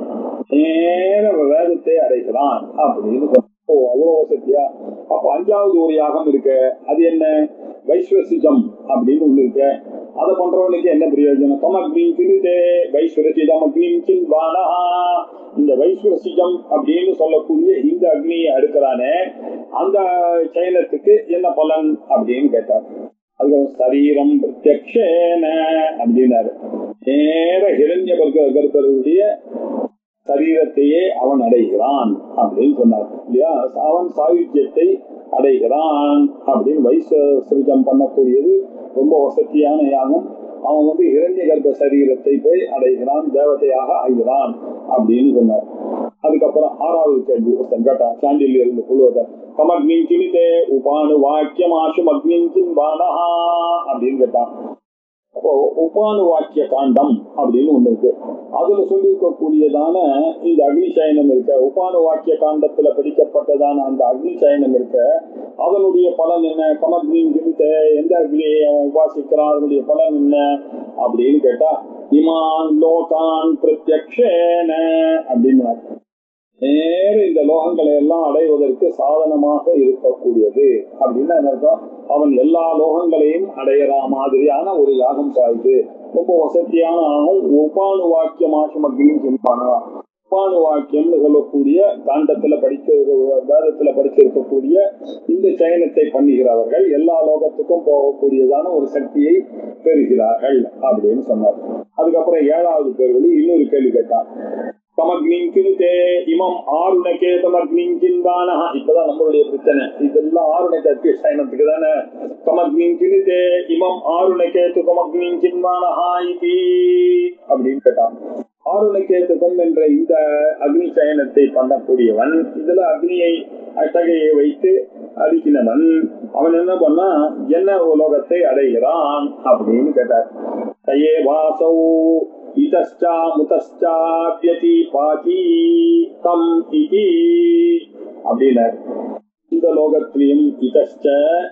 நேர வேதத்தை அடைகிறான் அப்படின்னு. அவ்வளவு வசதியா? அப்ப அஞ்சாவது ஒரு யாகம் இருக்கு, அது என்ன? வைஸ்வசிஜம் அப்படின்னு ஒண்ணு இருக்கு. அதை பண்றவனுக்கு என்ன பிரயோஜனம்? தமக்னிஞ்சின்தே வைஸ்வரசிஜம் அக்னிஞ்சின் வானஹா. இந்த வைஸ்வரசிஜம் அப்படின்னு சொல்லக்கூடிய இந்த அக்னியை அடுக்கிறானே, அந்த சயனத்துக்கு என்ன பலன் அப்படின்னு கேட்டார். அதுக்கு சரீரம் பிரத்யக்ஷேன அப்படின்னாரு. நேர ஹிரண்ய கர்ப்பருடைய சரீரத்தையே அவன் அடைகிறான் அப்படின்னு சொன்னார் இல்லையா? அவன் சாயுஜ்யத்தை அடைகிறான் அப்படின்னு. வைஸ்வசிஜம் பண்ணக்கூடியது ரொம்ப வசதியான யாகம். அவன் வந்து ஹிரண்ய கர்ப்ப சரீரத்தை போய் அடைகிறான், தேவதையாக ஆகிறான் அப்படின்னு சொன்னார். அதுக்கப்புறம் ஆறாவது கேள்வி கேட்டான் சாண்டில் இருந்து குழுவத. கமக்னிஞ்சினிதே உபானு வாக்கியம் ஆசும் அக்னிஞ்சின் வானஹா அப்படின்னு கேட்டான். அப்போ உபானு வாக்கிய காண்டம் அப்படின்னு ஒண்ணு இருக்கு. அதுல சொல்லியிருக்கக்கூடியதான இந்த அக்னிசயனம் இருக்க, உபானு வாக்கிய காண்டத்துல படிக்கப்பட்டதான அந்த அக்னிசயனம் இருக்க, அதனுடைய பலன் என்ன? கமக்னிஞ்சின்தே, எந்த அக்னியை அவன் உபாசிக்கிறான், அதனுடைய பலன் என்ன அப்படின்னு கேட்டா, இமான் லோகான் பிரத்யக்ஷேன அப்படின்னு. நேர இந்த லோகங்களை எல்லாம் அடைவதற்கு சாதனமாக இருக்கக்கூடியது அப்படின்னு அர்த்தம். அவன் எல்லா லோகங்களையும் அடையிற மாதிரியான ஒரு யாகம் சாய்து ரொம்ப வசதியான ஆகும். உபானு வாக்கியம் ஆசும் அப்படின்னு சொல்லுவானா? உபானு வாக்கியம்னு சொல்லக்கூடிய காண்டத்துல படிக்க வேதத்துல படிச்சிருக்கக்கூடிய இந்த சயனத்தை பண்ணுகிறவர்கள் எல்லா லோகத்துக்கும் போகக்கூடியதான ஒரு சக்தியை பெறுகிறார்கள் அப்படின்னு சொன்னார். அதுக்கப்புறம் ஏழாவது பேர் வழி இன்னொரு கேள்வி கேட்டான். கமக்னிஞ்சின்தே இமம் ஆருணகேதமக்னிஞ்சின் வானஹா. இப்பதான் நம்மளுடைய பிரச்சனை, இதெல்லாம் ஆருணகேத்து சயனத்துக்கு தானே. கமக்னிஞ்சின்தே இமம் ஆருணகேது கமக்னிஞ்சின் வானஹா இதி அப்படின்னு கேட்டான். ஆருணகேதுகம் என்ற இந்த அக்னி சயனத்தை பண்ணக்கூடியவன், இதுல அக்னியை அட்டகையை வைத்து அடிக்கினவன், அவன் என்ன பண்ணா என்ன உலோகத்தை அடைகிறான் அப்படின்னு கேட்டார். தயே வாசௌ இதஸ்சா முதஸ்சா வ்யதி பாதி தம் இதி அப்படின்னார். இந்த லோகத்திலையும் இதஸ்ச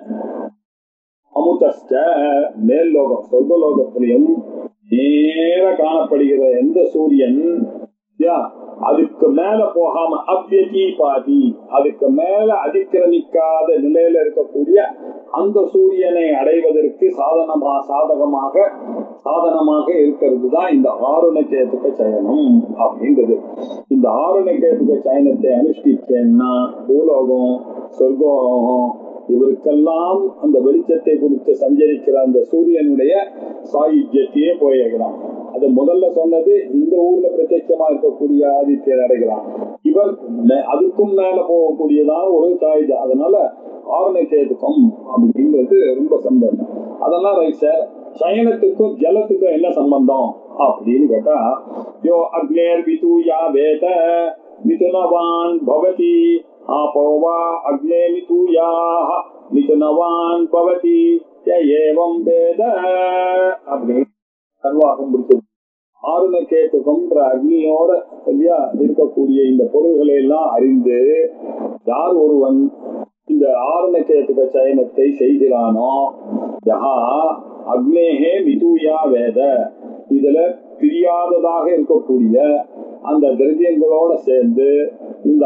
அமுதஸ்ச மேல் லோகம் சொர்க்கலோகத்திலையும் நேர காணப்படுகிற எந்த சூரியன் அதுக்கு மேல போகாம அவ்யதி பாதி, அதுக்கு மேல அதிக்கிரமிக்காத நிலையில இருக்கக்கூடிய அந்த சூரியனை அடைவதற்கு சாதனமா சாதகமாக சாதனமாக இருக்கிறது தான் இந்த ஆருணகேதுக சயனம் அப்படின்றது. இந்த ஆருணகேதுக சயனத்தை அனுஷ்டிச்சேன்னா பூலோகம் சொர்க்கோலோகம் இவருக்கெல்லாம் அந்த வெளிச்சத்தை கொடுத்து சஞ்சரிக்கிற அந்த சூரியனுடைய சாயுஜ்யத்தையே போயிடலாம். அது முதல்ல சொன்னது இந்த ஊர்ல பிரத்யட்சமா இருக்கக்கூடிய ஆதித்யர் அடைகிறான். இவர் அதுக்கும் மேல போகக்கூடியதான ஒரு சாயுஜ. அதனால ஆருணகேதுகம் அப்படின்றது ரொம்ப சம்பந்தம். அதெல்லாம் ரைட் சார். சயனத்துக்கும் ஜலத்துக்கும் என்ன சம்பந்தம் அப்படின்னு கேட்டா, யோ அக்னேர் விதூயா வேத மிதுனவான் பவதி ஆபோவா அக்னே மிதூயாஹ மிதுனவான் பவதி ஏவம் வேத அப்படின்னு கர்வாகம் முடிச்சது. ஆருணகேதுகம்ன்ற அக்னியோட இல்லையா இருக்கக்கூடிய இந்த பொருள்களை எல்லாம் அறிந்து யார் ஒருவன் இந்த ஆருணகேதுக சயனத்தை செய்கிறானோ, யஹா அக்னேஹே மிதூயா வேத, இதுல பிரியாததாக இருக்கக்கூடிய அந்த திரவியங்களோட சேர்ந்து இந்த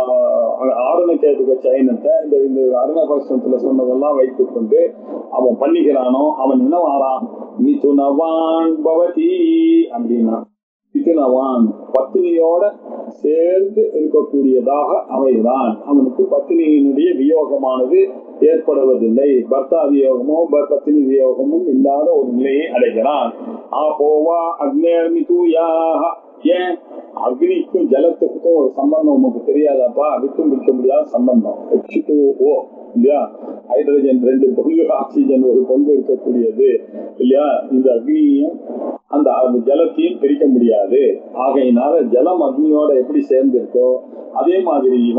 ஆருணகேதுக சயனத்தை இந்த இந்த அருணபக்ஷத்துல சொன்னதெல்லாம் வைத்துக் கொண்டு அவன் பண்ணிக்கிறானோ, அவன் என்ன வாரான்? மிதுனவான் பவதி அப்படின்னா, மிதுனவான் பத்தினியோட சேர்ந்து இருக்கக்கூடியதாக அமைகிறான். அவனுக்கு பத்தினியினுடைய வியோகமானது ஏற்படுவதில்லை. பர்த்தா வியோகமோ பத்தினி வியோகமும் இல்லாத ஒரு நிலையை அடைகிறான். ஆபோவா அக்னேர் மிதூயாஹ. ஏன் அக்னிக்கும் ஜலத்துக்கும் ஒரு சம்பந்தம் உனக்கு தெரியாதாப்பா? விட்டும் பிடிக்க முடியாத சம்பந்தம். எச் டூ ஓ இல்லையா, ஹைட்ரஜன் ரெண்டு பங்கு, ஆக்சிஜன் ஒரு பங்கு இருக்கக்கூடியது இல்லையா. இந்த அக்னியும் அந்த ஜலத்தையும் பிரிக்க முடியாது. ஆகையினால ஜலம் அக்னியோட எப்படி சேர்ந்திருக்கோ அதே மாதிரி இவன்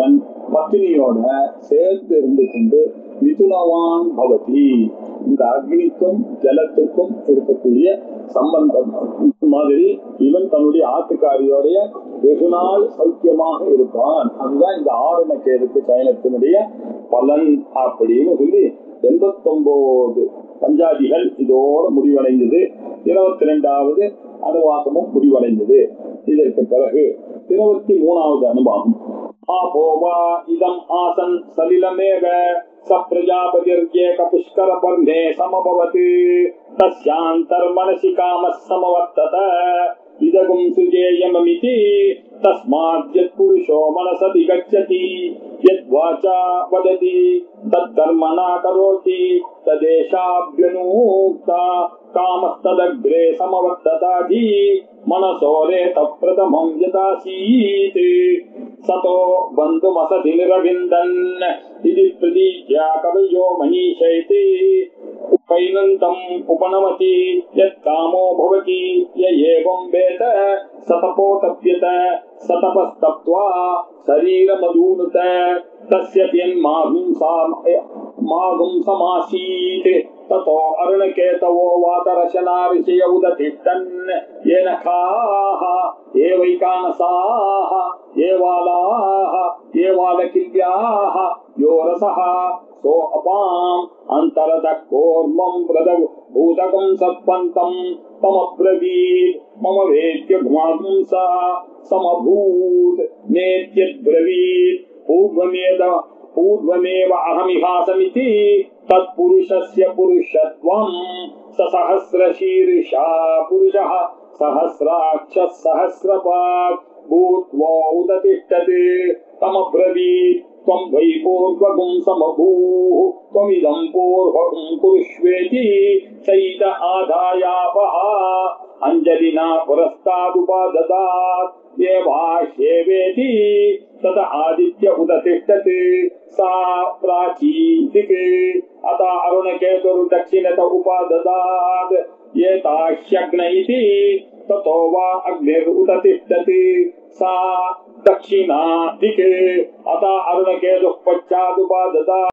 பத்தினியோட சேர்ந்து இருந்து கொண்டு மிதுனவான் பவதி, இந்த அக்னிக்கும் ஜலத்துக்கும் இருக்கக்கூடிய சம்பந்தம் மாதிரி இவன் தன்னுடைய ஆத்துக்காரியோடைய வெகு நாள் சௌக்கியமாக இருப்பான். அதுதான் இந்த ஆரணகேதுக்கு சயனத்தினுடைய பலன் அப்படின்னு சொல்லி எண்பத்தி ஒன்பது பஞ்சாதிகள் இதோட முடிவடைந்தது. இருபத்தி ரெண்டாவது அனுவாகமும் முடிவடைந்தது. இதற்கு பிறகு இருபத்தி மூணாவது அனுபவம். ஆபோவா இதம் ஆசன் சலிலமேக சப்ரஜாபதிர்யேக புஷ்கர பர்ணே சமபவத் தஸ்யாந்தர் மனசி காமஸ் சமவர்த்தத இதகும் சுஜேயமமிதி தஸ்மாத் யத் புருஷோ மனசதி கச்சதி யத் வாசா வததி தத் கர்மணா கரோதி ததேஷாப்யனூக்தா காமஸ்ததக்ரே சமவர்த்ததாதி மனசோரே தப்ரதமம் யதாசீத் சதோ பந்துமசதி நிரவிந்தன் இதி பிரதீஜ்யா கவயோ மனீஷைதி உபைனந்தம் உபனமதி யத் காமோ பவதி ய ஏவம் வேத சதபோ தப்யத சதபஸ்தப்த்வா சரீரமதூனுத தஸ்ய த்யன்மாகும் மாகும் சமாசீத் ததோ அருணகேதவோ வாதரசனாரிஷய உததிஷ்டன் ஏனகாஹ ஏவைகானசாஹ ஏவாலாஹ ஏவாலகில்யாஹ யோரசஹ சோ அபாம் அந்தரத கோர்மம் பிரத பூதகம் சப்பந்தம் தமப்ரவீத் மம வேத்ய குமாகும் சா சமபூத் நேத்யத்ப்ரவீத் பூர்வமேத பூர்வமேவ அஹமிஹாசமிதி தத்புருஷஸ்ய புருஷத்வம் சசஹஸ்ரசீர்ஷா புருஷः சஹஸ்ராட்சः சஹஸ்ரபாத் பூத்வா உததிஷ்டத் தமப்ரவீத் त्वं वै पूर्वगुं समभूः त्वमिदं पूर्वगुं कुरुष्वेति सैत आधायापः अंजलिना पुरस्तादुपाददात् येवाह्येवेति तत आदित्य उदतिष्ठत् सा प्राची दिक् अत अरुणकेतुर्दक्षिणत उपाददात् एताह्यग्न इति ततो वा अग्निरुदतिष्ठत् सा दक्षिणा दिक् अत अरुणकेतुः पश्चादुपाददात्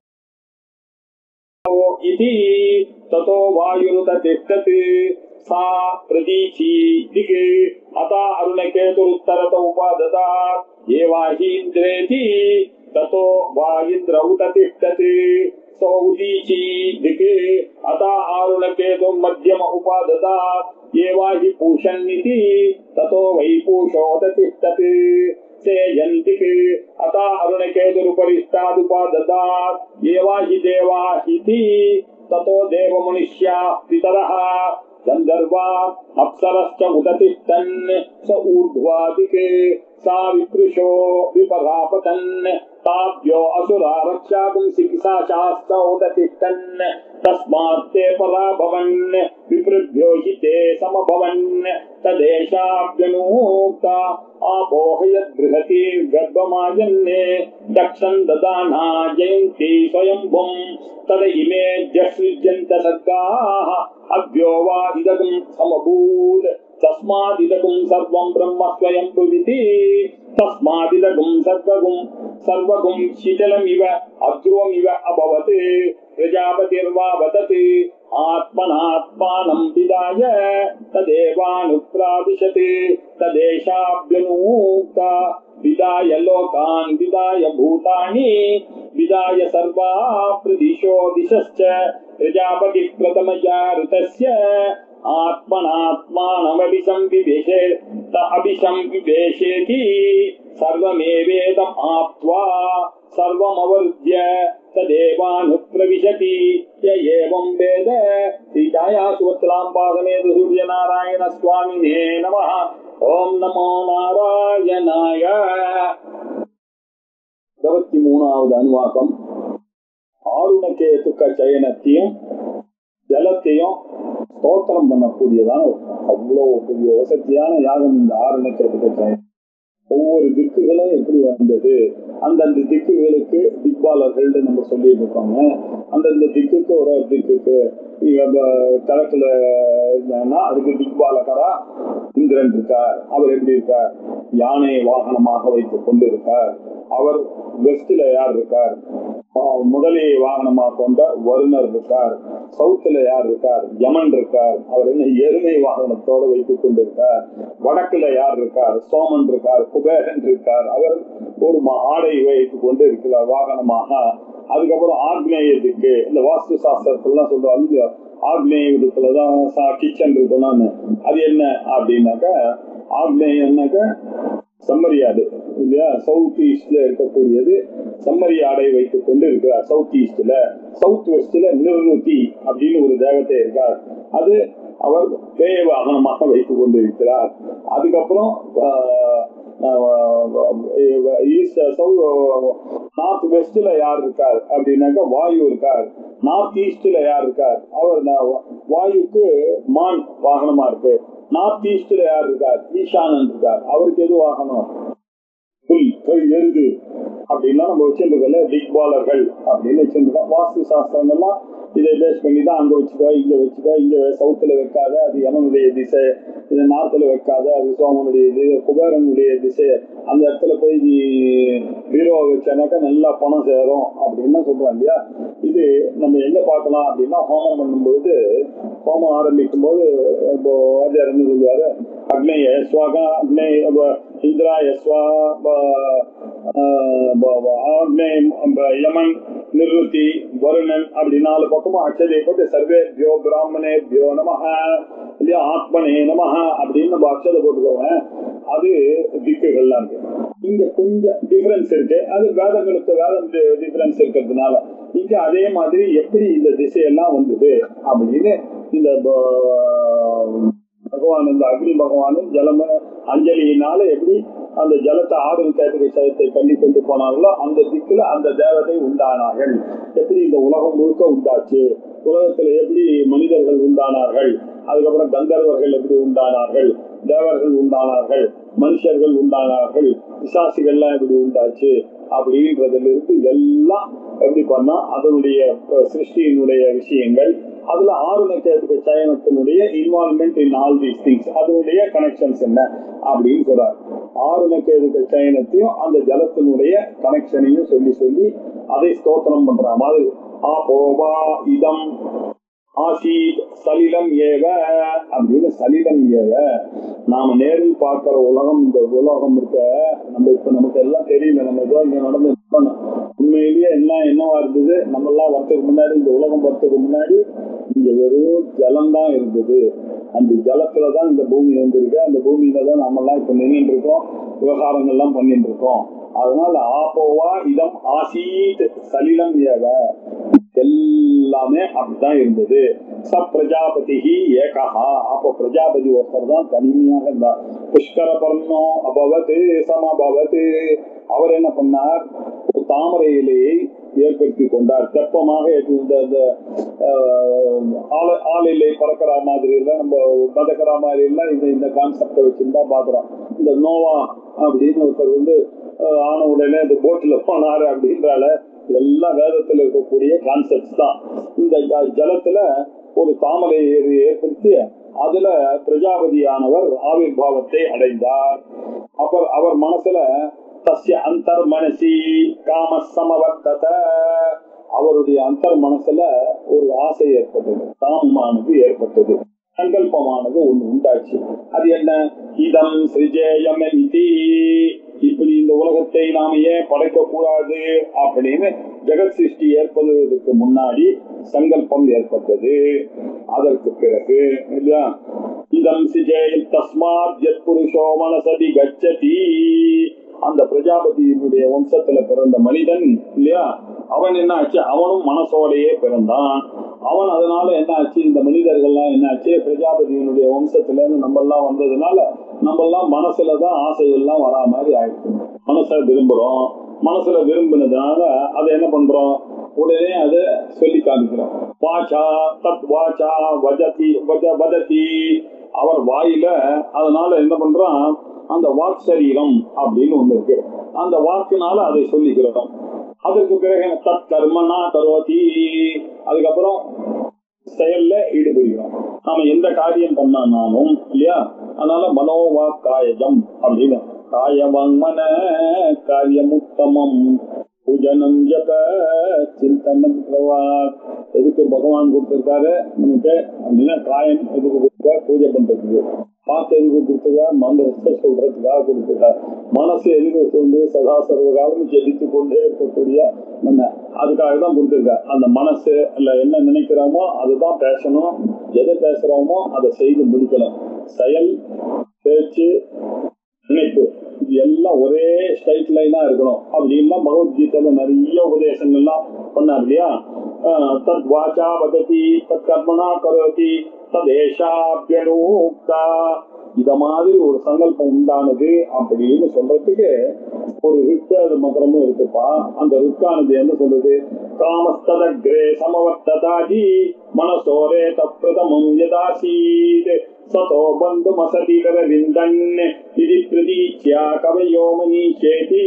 इति ततो वायुरुदतिष्ठत् सा प्रदीची दिक् अत अरुणकेतुरुत्तरत उपाददात् एवाहीन्द्रेति ततो वायुन्द्र उदतिष्ठत् सौदीची दिक् अत अरुणकेतुः मध्यम उपाददात् एवाहि पूषन्निति ततो वै पूषोदतिष्ठत् सेयन्तिक् अत अरुणकेतुरुपरिष्टादुपाददात् एवाहि देवाहिति ततो देवमनुष्याः पितरः गन्धर्वा अप्सरश्च उदतिष्ठन् स ऊर्ध्वादिक् सा विकृशो विपरापतन् ताभ्यो असुरा रक्षाकुं सिकिसाशाश्च उदतिष्ठन् तस्मात् ते पराभवन् विपृभ्यो हि ते समभवन् तदेशाभ्यनूक्ता आपोहयद् बृहतीर्गर्भमाजन्ने दक्षन् ददाना जयन्ति स्वयंभुं तद इमे जसृज्यन्त सर्गाः अभ्यो वा इदगुं समभूत् तस्मादिदगुं सर्वं ब्रह्म स्वयंभुविति तस्मादिदगुं सर्वगुं सर्वगुं शीतलमिव अध्रुवमिव अभवत् प्रजापतिर्वा वदत् आत्मनात्मानं विदाय तदेवानुप्राविशत् तदेशाभ्यनूक्ता विदाय लोकान् विदाय भूतानि विदाय सर्वा प्रदिशो दिशश्च प्रजापतिः प्रथमया ऋतस्य आत्मनात्मानमभिसंविवेशे त अभिसंविवेशेति सर्वमेवेदम् आप्त्वा सर्वमवरुद्ध्य तदेवानुप्रविशति य एवं वेद श्रीछायासुवत्सलाम्पासमेत सूर्यनारायण स्वामिने नमः। ओम नमो नारायणाय। இருபத்தி மூணாவது அனுவாக்கம். ஆருணகேதுக்க சயனத்தையும் ஜலத்தையும் ஸ்தோத்திரம் பண்ணக்கூடியதான அவ்வளவு பெரிய வசதியான யாகம் இந்த ஆருணகேதுக்க சயனம். ஒவ்வொரு திக்குகளும் எப்படி வந்தது, அந்தந்த திக்குகளுக்கு திக்பாலர்கள் நம்ம சொல்லிட்டு இருக்கோங்க. அந்தந்த திக்குக்கு ஒரு ஒரு திக்குக்கு கிழக்குல இருந்தாங்கன்னா அதுக்கு திக்பாலகரா இந்திரன் இருக்கார். அவர் எப்படி இருக்கார், யானை வாகனமாக வைத்துக் கொண்டிருக்கார். அவர் வெஸ்ட்ல யார் இருக்கார்? முதலியை வாகனமாக கொண்ட வருணர் இருக்கார். சவுத்துல யார் இருக்கார்? யமன் இருக்கார். அவர் என்ன எருமை வாகனத்தோட வைத்துக் கொண்டிருக்கார். வடக்குல யார் இருக்கார்? சோமன் இருக்கார். குபேரன் இருக்கார். அவர் ஒரு ஆடை வைத்துக் கொண்டு இருக்கிறார் வாகனமாக. அதுக்கப்புறம் ஆக்னேயத்துக்கு இந்த வாஸ்து சாஸ்திரத்துலாம் சொல்றாங்க, ஆக்னேயத்துலதான் கிச்சன் இருக்கணும்னு. அது என்ன அப்படின்னாக்க, ஆக்னேயம்னாக்க செம்மறியாடு இல்லையா, சவுத் ஈஸ்ட்ல இருக்கக்கூடியது செம்மறியாடை வைத்துக் கொண்டு இருக்கிறார். சவுத் ஈஸ்ட்ல, சவுத் வெஸ்ட்ல நிருதி அப்படின்னு ஒரு தேவத்தை இருக்கார். அது அவர் பேய வாகனமாக வைத்துக் கொண்டு இருக்கிறார். அதுக்கப்புறம் நார்த் வெஸ்ட்ல யார் இருக்கார் அப்படின்னாக்கா வாயு இருக்கார். நார்த் ஈஸ்ட்ல யார் இருக்கார்? அவர் வாயுக்கு மான் வாகனமா இருக்கு. நார்த் ஈஸ்ட்ல யார் இருக்கார்? ஈசானன் இருக்கார். அவருக்கு எது வாகனம்? புல், எருது அப்படின்லாம் நம்ம வச்சிருக்கல, திக்பாலர்கள் அப்படின்னு வச்சிருக்கோம். வாஸ்து சாஸ்திரங்கள்லாம் இதை பேஸ் பண்ணி தான் அங்க வச்சுக்கோ, இங்க வச்சுக்கோ, இங்க சவுத்துல வைக்காத, அது யமனுடைய திசை, இது நார்த்துல வைக்காத, அது சோமனுடைய இது, குபேரனுடைய திசை, அந்த இடத்துல போய் நீ ஹீரோ வச்சானாக்கா நல்லா பணம் சேரும் அப்படின்னு சொல்றாங்க இல்லையா. இது நம்ம எங்க பார்க்கலாம் அப்படின்னா, ஹோமம் பண்ணும்போது, ஹோமம் ஆரம்பிக்கும் போது இப்போ வாத்தியார் என்ன சொல்லுவாரு, அக்னேய ஸ்வாகா, அக்னே இந்திரா யஸ்வா, யமன், நிருதி, வருணன் அப்படி நாலு பக்கமும் அச்சதை போட்டு சர்வேபியோ பிராமணேபியோ நமஹ இல்லையா, ஆத்மனே நமஹ அப்படின்னு நம்ம அச்சதை போட்டுக்கோங்க. அது திக்குகள்லாம் இருக்கு. இங்க கொஞ்சம் டிஃபரன்ஸ் இருக்கு. அது வேதங்களுக்கு வேதம் டிஃபரன்ஸ் இருக்கிறதுனால இங்க அதே மாதிரி எப்படி இந்த திசையெல்லாம் வந்தது அப்படின்னு இந்த பகவான், இந்த அக்னி பகவானும் ஜலம அஞ்சலியினால எப்படி அந்த ஜலத்தை ஆறு கேட்டகை சயத்தை பண்ணி கொண்டு போனார்களோ அந்த திக்குல அந்த தேவதை உண்டானார்கள். எப்படி இந்த உலகம் முழுக்க உண்டாச்சு, உலகத்துல எப்படி மனிதர்கள் உண்டானார்கள், அதுக்கப்புறம் கந்தர்வர்கள் எப்படி உண்டானார்கள், தேவர்கள் உண்டானார்கள், மனுஷர்கள் உண்டானார்கள், பிசாசிகள்லாம் எப்படி உண்டாச்சு அப்படின்றதுல இருந்து எல்லாம் எப்படி பண்ணா அதனுடைய சிருஷ்டியினுடைய விஷயங்கள், அதுல ஆறுணக்கேதுக்கு சயனத்தினுடைய involvement in all these things, அதனுடைய கனெக்ஷன்ஸ் என்ன அப்படின்னு சொல்றாரு. ஆறுணக்கேதுக்கு சயனத்தையும் அந்த ஜலத்தினுடைய கனெக்ஷனையும் சொல்லி சொல்லி அதை ஸ்தோத்திரம் பண்ற மாதிரி, ஆபோவா இதம் ஆசீத் சலிலம் ஏவ அப்படின்னு, சலிலம் ஏவ நாம நேரில் பார்க்கிற உலகம், இந்த உலகம் இருக்க நம்ம இப்ப நமக்கு எல்லாம் தெரியல, நம்ம ஏதோ இங்க நடந்து உண்மையிலேயே எல்லாம் என்னவா இருந்தது, நம்ம எல்லாம் வரத்துக்கு முன்னாடி, இந்த உலகம் வரத்துக்கு முன்னாடி இங்க வெறும் ஜலம்தான் இருந்தது. அந்த ஜலத்துலதான் இந்த பூமி வந்திருக்கு. அந்த பூமியில தான் நம்ம எல்லாம் இப்ப நின்றுட்டு இருக்கோம், விவகாரங்கள்லாம் பண்ணிட்டு இருக்கோம். அதனால ஆபோவா இதம் ஆசீத் சலிலம் ஏவ எல்லாமே அப்படிதான் இருந்தது. ச பிரஜாபதி ஏகா, அப்ப பிரஜாபதி ஒருத்தர் தான் தனிமையாக இருந்தார். புஷ்கர பர்ணோ அபவத் சமபவத், அவர் என்ன பண்ணார், ஒரு தாமரை இலையை ஏற்படுத்தி கொண்டார். தெப்பமாக இந்த ஆளிலை பறக்கிற மாதிரி எல்லாம், நம்ம பதக்கிற மாதிரி எல்லாம் இந்த இந்த கான்செப்டை வச்சுதான் பாக்குறோம். இந்த நோவா அப்படின்னு ஒருத்தர் வந்து ஆன உடனே அந்த போட்ல போனாரு அப்படின்றால இதெல்லாம் வேதத்துல இருக்கக்கூடிய கான்செப்ட்ஸ் தான். இந்த ஜலத்துல ஒரு தாமரை ஏற்படுத்தி அதுல பிரஜாபதியானவர் ஆவிர்வாவத்தை அடைந்தார். அப்புறம் அவர் மனசுல தஸ்ய அந்தர் மனசி காம சமவர்த்தத, அவருடைய அந்தர் மனசுல ஒரு ஆசை ஏற்பட்டது, காமமானது ஏற்பட்டது, சங்கல்பமானது ஒண்ணு உண்டாச்சு. அது என்ன, இதம் ஸ்ரீஜேயம் இதி, இப்படி இந்த உலகத்தை நாம ஏன் படைக்க கூடாது அப்படின்னு ஜெகத் சிருஷ்டி ஏற்படுவதற்கு முன்னாடி சங்கல்பம் ஏற்பட்டது. அதற்கு பிறகு இல்லையா, இதம் சிஜேயம் தஸ்மாத் யத் புருஷோ மனசதி கச்சதி, அந்த பிரஜாபதியினுடைய வம்சத்துல பிறந்த மனிதன் இல்லையா, அவன் என்ன ஆச்சு, அவனும் மனசோடையே பிறந்தான். அவன் அதனால என்ன ஆச்சு, இந்த மனிதர்கள்லாம் என்ன ஆச்சு, பிரஜாபதியினுடைய வம்சத்துல இருந்து நம்ம எல்லாம் வந்ததுனால நம்ம எல்லாம் மனசுலதான் ஆசைகள்லாம் வரா மாதிரி ஆயிடுச்சு. மனசை விரும்புறோம், மனசுல விரும்பினதுனால அதை என்ன பண்றோம், உடனே அதை சொல்லி காமிக்கிறோம். வாச்சா தத் வாச்சா வஜதி வஜ வததி, அவர் வாயில அதனால என்ன பண்றான், அந்த வாக் சரீரம் அப்படின்னு ஒண்ணு இருக்கு, அந்த வாக்குனால அதை சொல்லிக்கிறோம். அதற்கு பிறகு தத் கர்மனா கரோதி, அதுக்கப்புறம் செயல்ல ஈடுபடுகிறோம். நாம எந்த காரியம் பண்ணாலும் இல்லையா, அதனால மனோவாக்காயம் அப்படின்னு காயவாங்மன காரியமுத்தமம் பூஜனம் ஜப சிந்தனம் பிரவா. எதுக்கு பகவான் கொடுத்திருக்காரு நமக்கு அப்படின்னா காயம் எதுக்கு கொடுத்தா பூஜை பண்றதுக்கு, பாக்கு எதுக்கு கொடுத்ததா மந்திரத்தை சொல்றதுக்காக கொடுத்துட்டா, மனசு எதுக்கு சொல்லு சதா சர்வகாலம் ஜெயித்து கொண்டே இருக்கக்கூடிய அதுக்காக தான் கொடுத்துருக்கா. அந்த மனசு இல்ல என்ன நினைக்கிறோமோ அதுதான் பேசணும், எதை பேசுறோமோ அதை செய்து முடிக்கணும். செயல் பேச்சு நினைப்பு இது எல்லாம் ஒரே ஸ்ட்ரைட் லைனா இருக்கணும் அப்படின்னா பகவத்கீதையில நிறைய உபதேசங்கள்லாம் பண்ணார் இல்லையா. தத் வாச்சா வததி தத் கர்மனா கரோதி ததேஷாப்யனூக்தா. இத மாதிரி ஒரு சங்கல்பம் உண்டானது அப்படின்னு சொல்றதுக்கு ஒரு ரிக்காது மந்திரமும் இருக்குப்பா. அந்த ரிக்கானது என்ன சொல்றது? காமஸ்ததக்ரே சமவர்த்ததாதி மனசோரே தப்ரதமம் யதாசீத் சதோ பந்து மசதி கரவிந்தன் இது பிரதீச்யா கவயோ மனீஷேதி.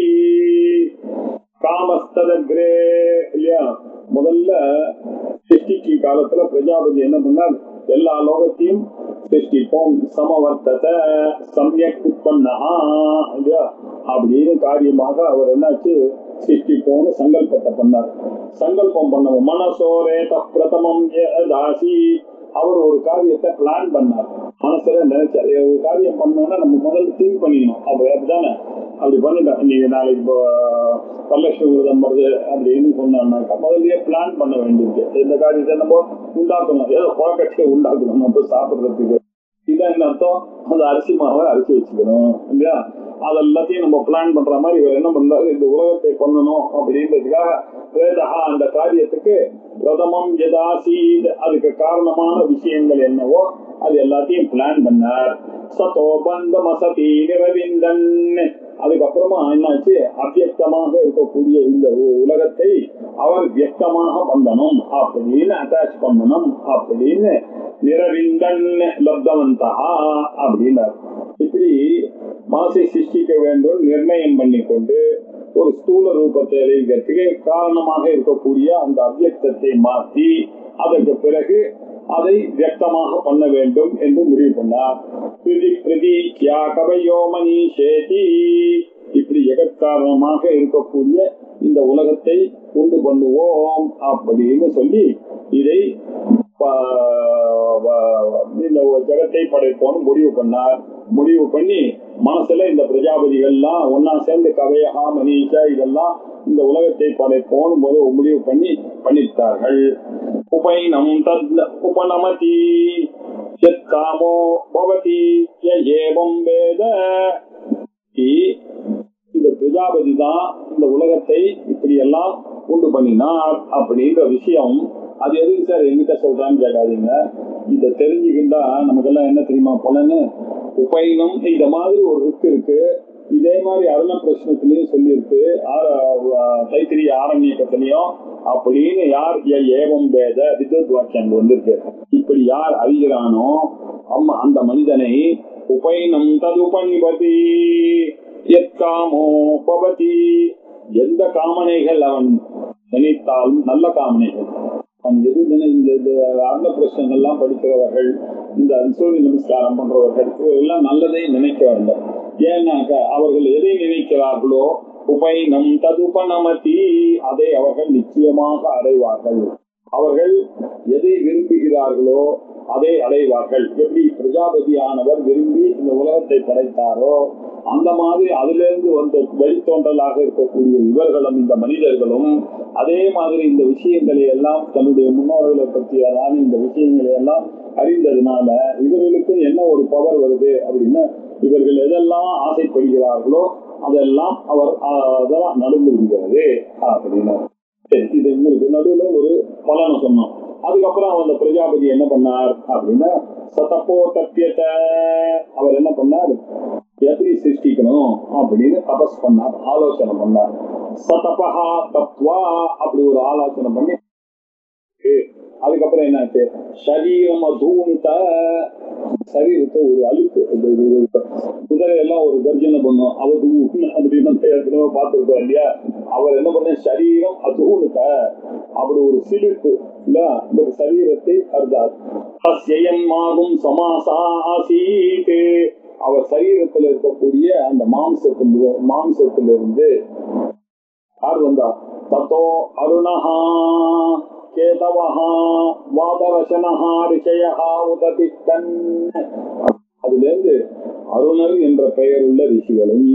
காமஸ்ததக்ரே இல்லையா, முதல்ல சிருஷ்டிக்கு காலத்துல பிரஜாபதி என்ன பண்ணார்? எல்லா லோகத்தையும் சிருஷ்டிப்போம், சமவர்த்தத சமயக் உற்பன்னா இல்லையா அப்படின்னு காரியமாக அவர் என்னாச்சு சிருஷ்டிப்போம்னு சங்கல்பத்தை பண்ணார். சங்கல்பம் பண்ணவும் மனசோரே தப்ரதமம் யதாசி. அவர் ஒரு காரியத்தை பிளான் பண்ணார், மனசுல நினைச்சார். ஒரு காரியம் பண்ணோம்னா நம்ம முதல்ல திங்க் பண்ணிடணும். அப்படி அப்படிதானே? அப்படி பண்ணிட்டோம். இன்னைக்கு நாளைக்கு இப்போ வரலட்சுமி விரதம் வருது அப்படின்னு சொன்னாக்கா முதல்லயே பிளான் பண்ண வேண்டியிருக்கு. இந்த காரியத்தை நம்ம உண்டாக்கணும், ஏதோ புழக்கட்சியை உண்டாக்கணும் நம்ம சாப்பிட்றதுக்கு. இதான் என்ன அர்த்தம்? அந்த அரிசி மாவை அரிசி வச்சுக்கணும் இல்லையா. அது எல்லாத்தையும் நம்ம பிளான் பண்ற மாதிரி இவர் என்ன பண்றாரு? இந்த உலகத்தை பண்ணணும் அப்படின்றதுக்காக வேதஹா அந்த காரியத்துக்கு பிரதமம் யதாசீத் அதுக்கு காரணமான விஷயங்கள் என்னவோ அது எல்லாத்தையும் பிளான் பண்ணார். சதோ பந்த மசதி நிரவிந்தன். அதுக்கப்புறமா என்னாச்சு? அவ்யக்தமாக இருக்கக்கூடிய இந்த உலகத்தை அவர் வியக்தமாக பந்தனும் அப்படின்னு அட்டாச் பண்ணணும் அப்படின்னு நிரவிந்தன் லப்தவந்தா அப்படின்னார். இப்படி மனசை சிருஷ்டிக்க வேண்டும் நிர்ணயம் பண்ணி கொண்டு ஒரு ஸ்தூல ரூபத்தை அறிவிக்கிறதுக்கு காரணமாக இருக்கக்கூடிய அந்த அவ்யக்தத்தை மாற்றி அதற்கு பிறகு அதை வியக்தமாக பண்ண வேண்டும் என்று முடிவு பண்ணார். இப்படி ஜெகத்காரணமாக இருக்கக்கூடிய இந்த உலகத்தை உண்டு பண்ணுவோம் அப்படின்னு சொல்லி இதை இந்த ஜெகத்தை படைப்போம் முடிவு பண்ணார். முடிவு பண்ணி மனசுல இந்த பிரஜாபதிகள்லாம் ஒன்னா சேர்ந்து கவையகா மனிஷா இதெல்லாம் இந்த உலகத்தை படைப்போம் போது முடிவு பண்ணி பண்ணிட்டார்கள். உபைனம் தத் உபநமதி யத்காமோ பவதி ஏவம் வேத. இந்த பிரஜாபதி தான் இந்த உலகத்தை இப்படி எல்லாம் உண்டு பண்ணினார் அப்படின்ற விஷயம். அது எதுக்கு சார் எங்கிட்ட சொல்றான்னு கேட்காதீங்க. இதை தெரிஞ்சுக்கிட்டா நமக்கெல்லாம் என்ன தெரியுமா பலன்னு? உபைனம் இந்த மாதிரி ஒரு ருக்கு இருக்கு. இதே மாதிரி அருண பிரஷ்னத்திலையும் சொல்லியிருக்கு, தைத்திரிய ஆரண்யக்கத்திலையும் அப்படின்னு யார் ஏவம் வேத வித்வத் வாக்கியம் வந்திருக்கு. இப்படி யார் அறிகிறானோ அம்மா அந்த மனிதனை உபைனம் தது உபநிபதி எத்காமோ பவதி. எந்த காமனைகள் அவன் நினைத்தாலும் நல்ல காமனைகள் அவன் எது நினை இந்த அருண பிரஷ்னங்கள்லாம் படிக்கிறவர்கள் இந்த சூரிய நமஸ்காரம் பண்றவர்கள் எல்லாம் நல்லதை நினைக்க வேண்டும். ஏன்னாக்க அவர்கள் எதை நினைக்கிறார்களோ உபைனம் ததுபநமதி அதை அவர்கள் நிச்சயமாக அடைவார்கள். அவர்கள் எதை விரும்புகிறார்களோ அதை அடைவார்கள். எப்படி பிரஜாபதியானவர் விரும்பி இந்த உலகத்தை படைத்தாரோ அந்த மாதிரி அதிலிருந்து வந்த வழித்தோன்றலாக இருக்கக்கூடிய இவர்களும் இந்த மனிதர்களும் அதே மாதிரி இந்த விஷயங்களை எல்லாம் தன்னுடைய முன்னோர்களை பற்றியதான இந்த விஷயங்களை எல்லாம் அறிந்ததுனால இவர்களுக்கு என்ன ஒரு பவர் வருது அப்படின்னா இவர்கள் எதெல்லாம் ஆசைப்படுகிறார்களோ அதெல்லாம் அவர் அதெல்லாம் நடந்து விடுகிறது அப்படின்னா. இது உங்களுக்கு நடுவுல ஒரு பலனை சொன்னோம். அதுக்கப்புறம் அந்த பிரஜாபதி என்ன பண்ணார் அப்படின்னா சதப்போ தப்பியத்த அவர் என்ன பண்ணார்? எப்படி சிருஷ்டிக்கணும் அப்படின்னு தபஸ் பண்ணார், ஆலோசனை பண்ணார். சதபஹா தத்வா அப்படி ஒரு ஆலோசனை பண்ணி அதுக்கப்புறம் என்னாச்சு? சரீரம் அதூந்த சரீரத்தை ஒரு அழுக்கு குதிரையெல்லாம் ஒரு கர்ஜனை பண்ணும் அவரு அப்படின்னு ஏற்கனவே பார்த்துருக்கோம் இல்லையா. அவர் என்ன பண்ண சரீரம் அதூந்த அப்படி ஒரு சிலிர்ப்பு இல்ல ஒரு சரீரத்தை அர்த்தார். மாகும் சமாசா ஆசீட்டு அவர் சரீரத்தில் இருக்கக்கூடிய அந்த மாம்சத்தில் மாம்சத்திலிருந்து யார் வந்தார்? தத்தோ அருணஹா கேதவஹா வாதரசனஹா ரிஷயஹா உததிஷ்டன். அதுல இருந்து அருணர் என்ற பெயர் உள்ள ரிஷிகளும்,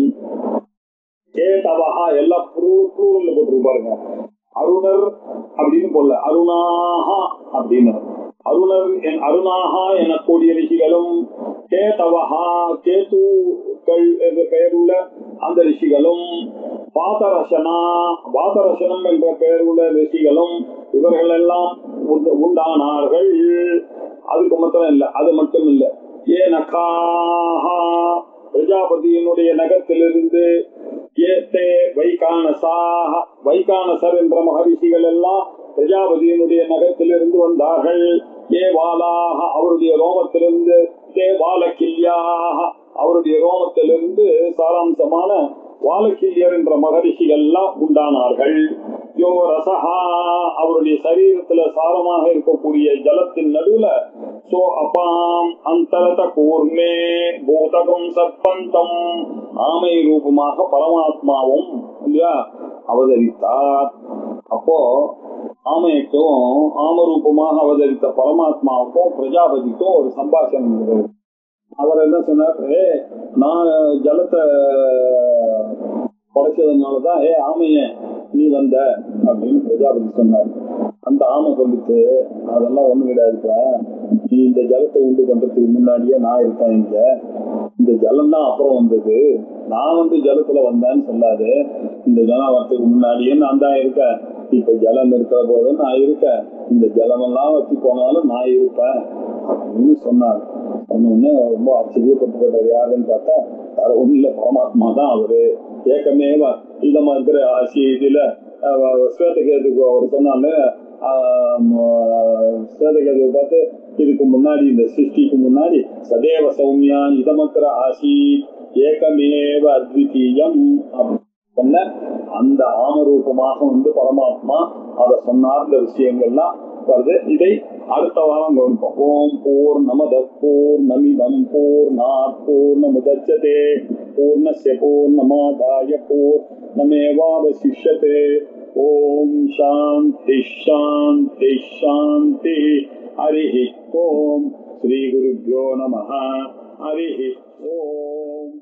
கேதவஹா எல்லாம் ப்ளூரல்ல போட்டு பாருங்க. அருணர் அப்படின்னு போடல, அருணாஹா அப்படின்னு. அருணர் அருணாஹா எனக்கூடிய ரிஷிகளும், கேதவஹா கேதுக்கள் என்ற பெயர் உள்ள அந்த ரிஷிகளும், வாதரசனா வாதரசனம் என்ற பெயர் உள்ள ரிஷிகளும் இவர்கள் எல்லாம் உண்டானார்கள். அதுக்கு மட்டும் இல்ல, அது மட்டும் இல்ல, ஏ நகாஹா பிரஜாபதியினுடைய நகத்திலிருந்து, ஏத்தே வைகானசாக வைகானசர் என்ற மகரிஷிகள் எல்லாம் பிரஜாபதியினுடைய நகத்திலிருந்து வந்தார்கள். ஏ வாலாக அவருடைய ரோமத்திலிருந்து, தே வாலக்கில்யாக அவருடைய ரோமத்திலிருந்து சாராம்சமான வாலக்கில்யர் என்ற மகரிஷிகள் எல்லாம் உண்டானார்கள். யோ ரசஹா அவருடைய சரீரத்துல சாரமாக இருக்கக்கூடிய ஜலத்தின் நடுவுல, சோ அப்பாம் அந்தரத கூர்மே பூதகம் சர்பந்தம் ஆமை ரூபமாக பரமாத்மாவும் இல்லையா அவதரித்தார். அப்போ ஆமைக்கும் ஆமரூபமாக அவதரித்த பரமாத்மாவுக்கும் பிரஜாபதிக்கும் ஒரு சம்பாஷணம் இருந்தது. அவர் என்ன சொன்னாரு, நான் ஜலத்தை படைச்சதுனாலதான் ஏ ஆமைய நீ வந்த அப்படின்னு பிரஜாபதி சொன்னார். அந்த ஆமை சொல்லிட்டு, அதெல்லாம் ஒண்ணு கிடையாதுப்பா, நீ இந்த ஜலத்தை உண்டு பண்றதுக்கு முன்னாடியே நான் இருக்கேன், இங்க இந்த ஜலம் தான் அப்புறம் வந்தது, நான் வந்து ஜலத்துல வந்தேன்னு சொல்லாது, இந்த ஜலம் வரத்துக்கு முன்னாடியே நான் தான் இருக்கேன், இப்ப ஜலம் இருக்கிற போதும் நான் இருக்கேன், இந்த ஜலம் எல்லாம் வச்சு போனாலும் நான் இருப்பேன் அப்படின்னு சொன்னார். சொன்னோடனே ரொம்ப ஆச்சரியப்பட்டு போட்டார். யாருன்னு பார்த்தா வேற ஒண்ணு இல்ல, பரமாத்மா தான் அவரு. ஏக்கமேவ இத மாதிரி ஆசி இதுல ஸ்வேதகேதுக்கு அவர் சொன்னாங்க. ஸ்வேதகேதுவை பார்த்து, இதுக்கு முன்னாடி இந்த சிருஷ்டிக்கு முன்னாடி சதேவ சௌமியா இதமக்கிற ஆசி ஏகமேவ அத்விதீயம் அப்படின்னு சொன்ன அந்த ஆமரூபமாக வந்து பரமாத்மா அதை சொன்னார்ந்த விஷயங்கள்லாம் வருது. இதை அடுத்த வாரம் கவனிப்போம். ஓம் பூர் நமத பூர் நமிதம் பூர் நாத் பூர்ணமுதச்யதே பூர்ணஸ்ய பூர்ணமாதாய பூர்ணமேவாவசிஷ்யதே. ஓம் சாந்தி சாந்தி சாந்தி. ஹரிஹி ஓம். ஸ்ரீ குருப்யோ நமஹ. ஹரிஹி ஓம்.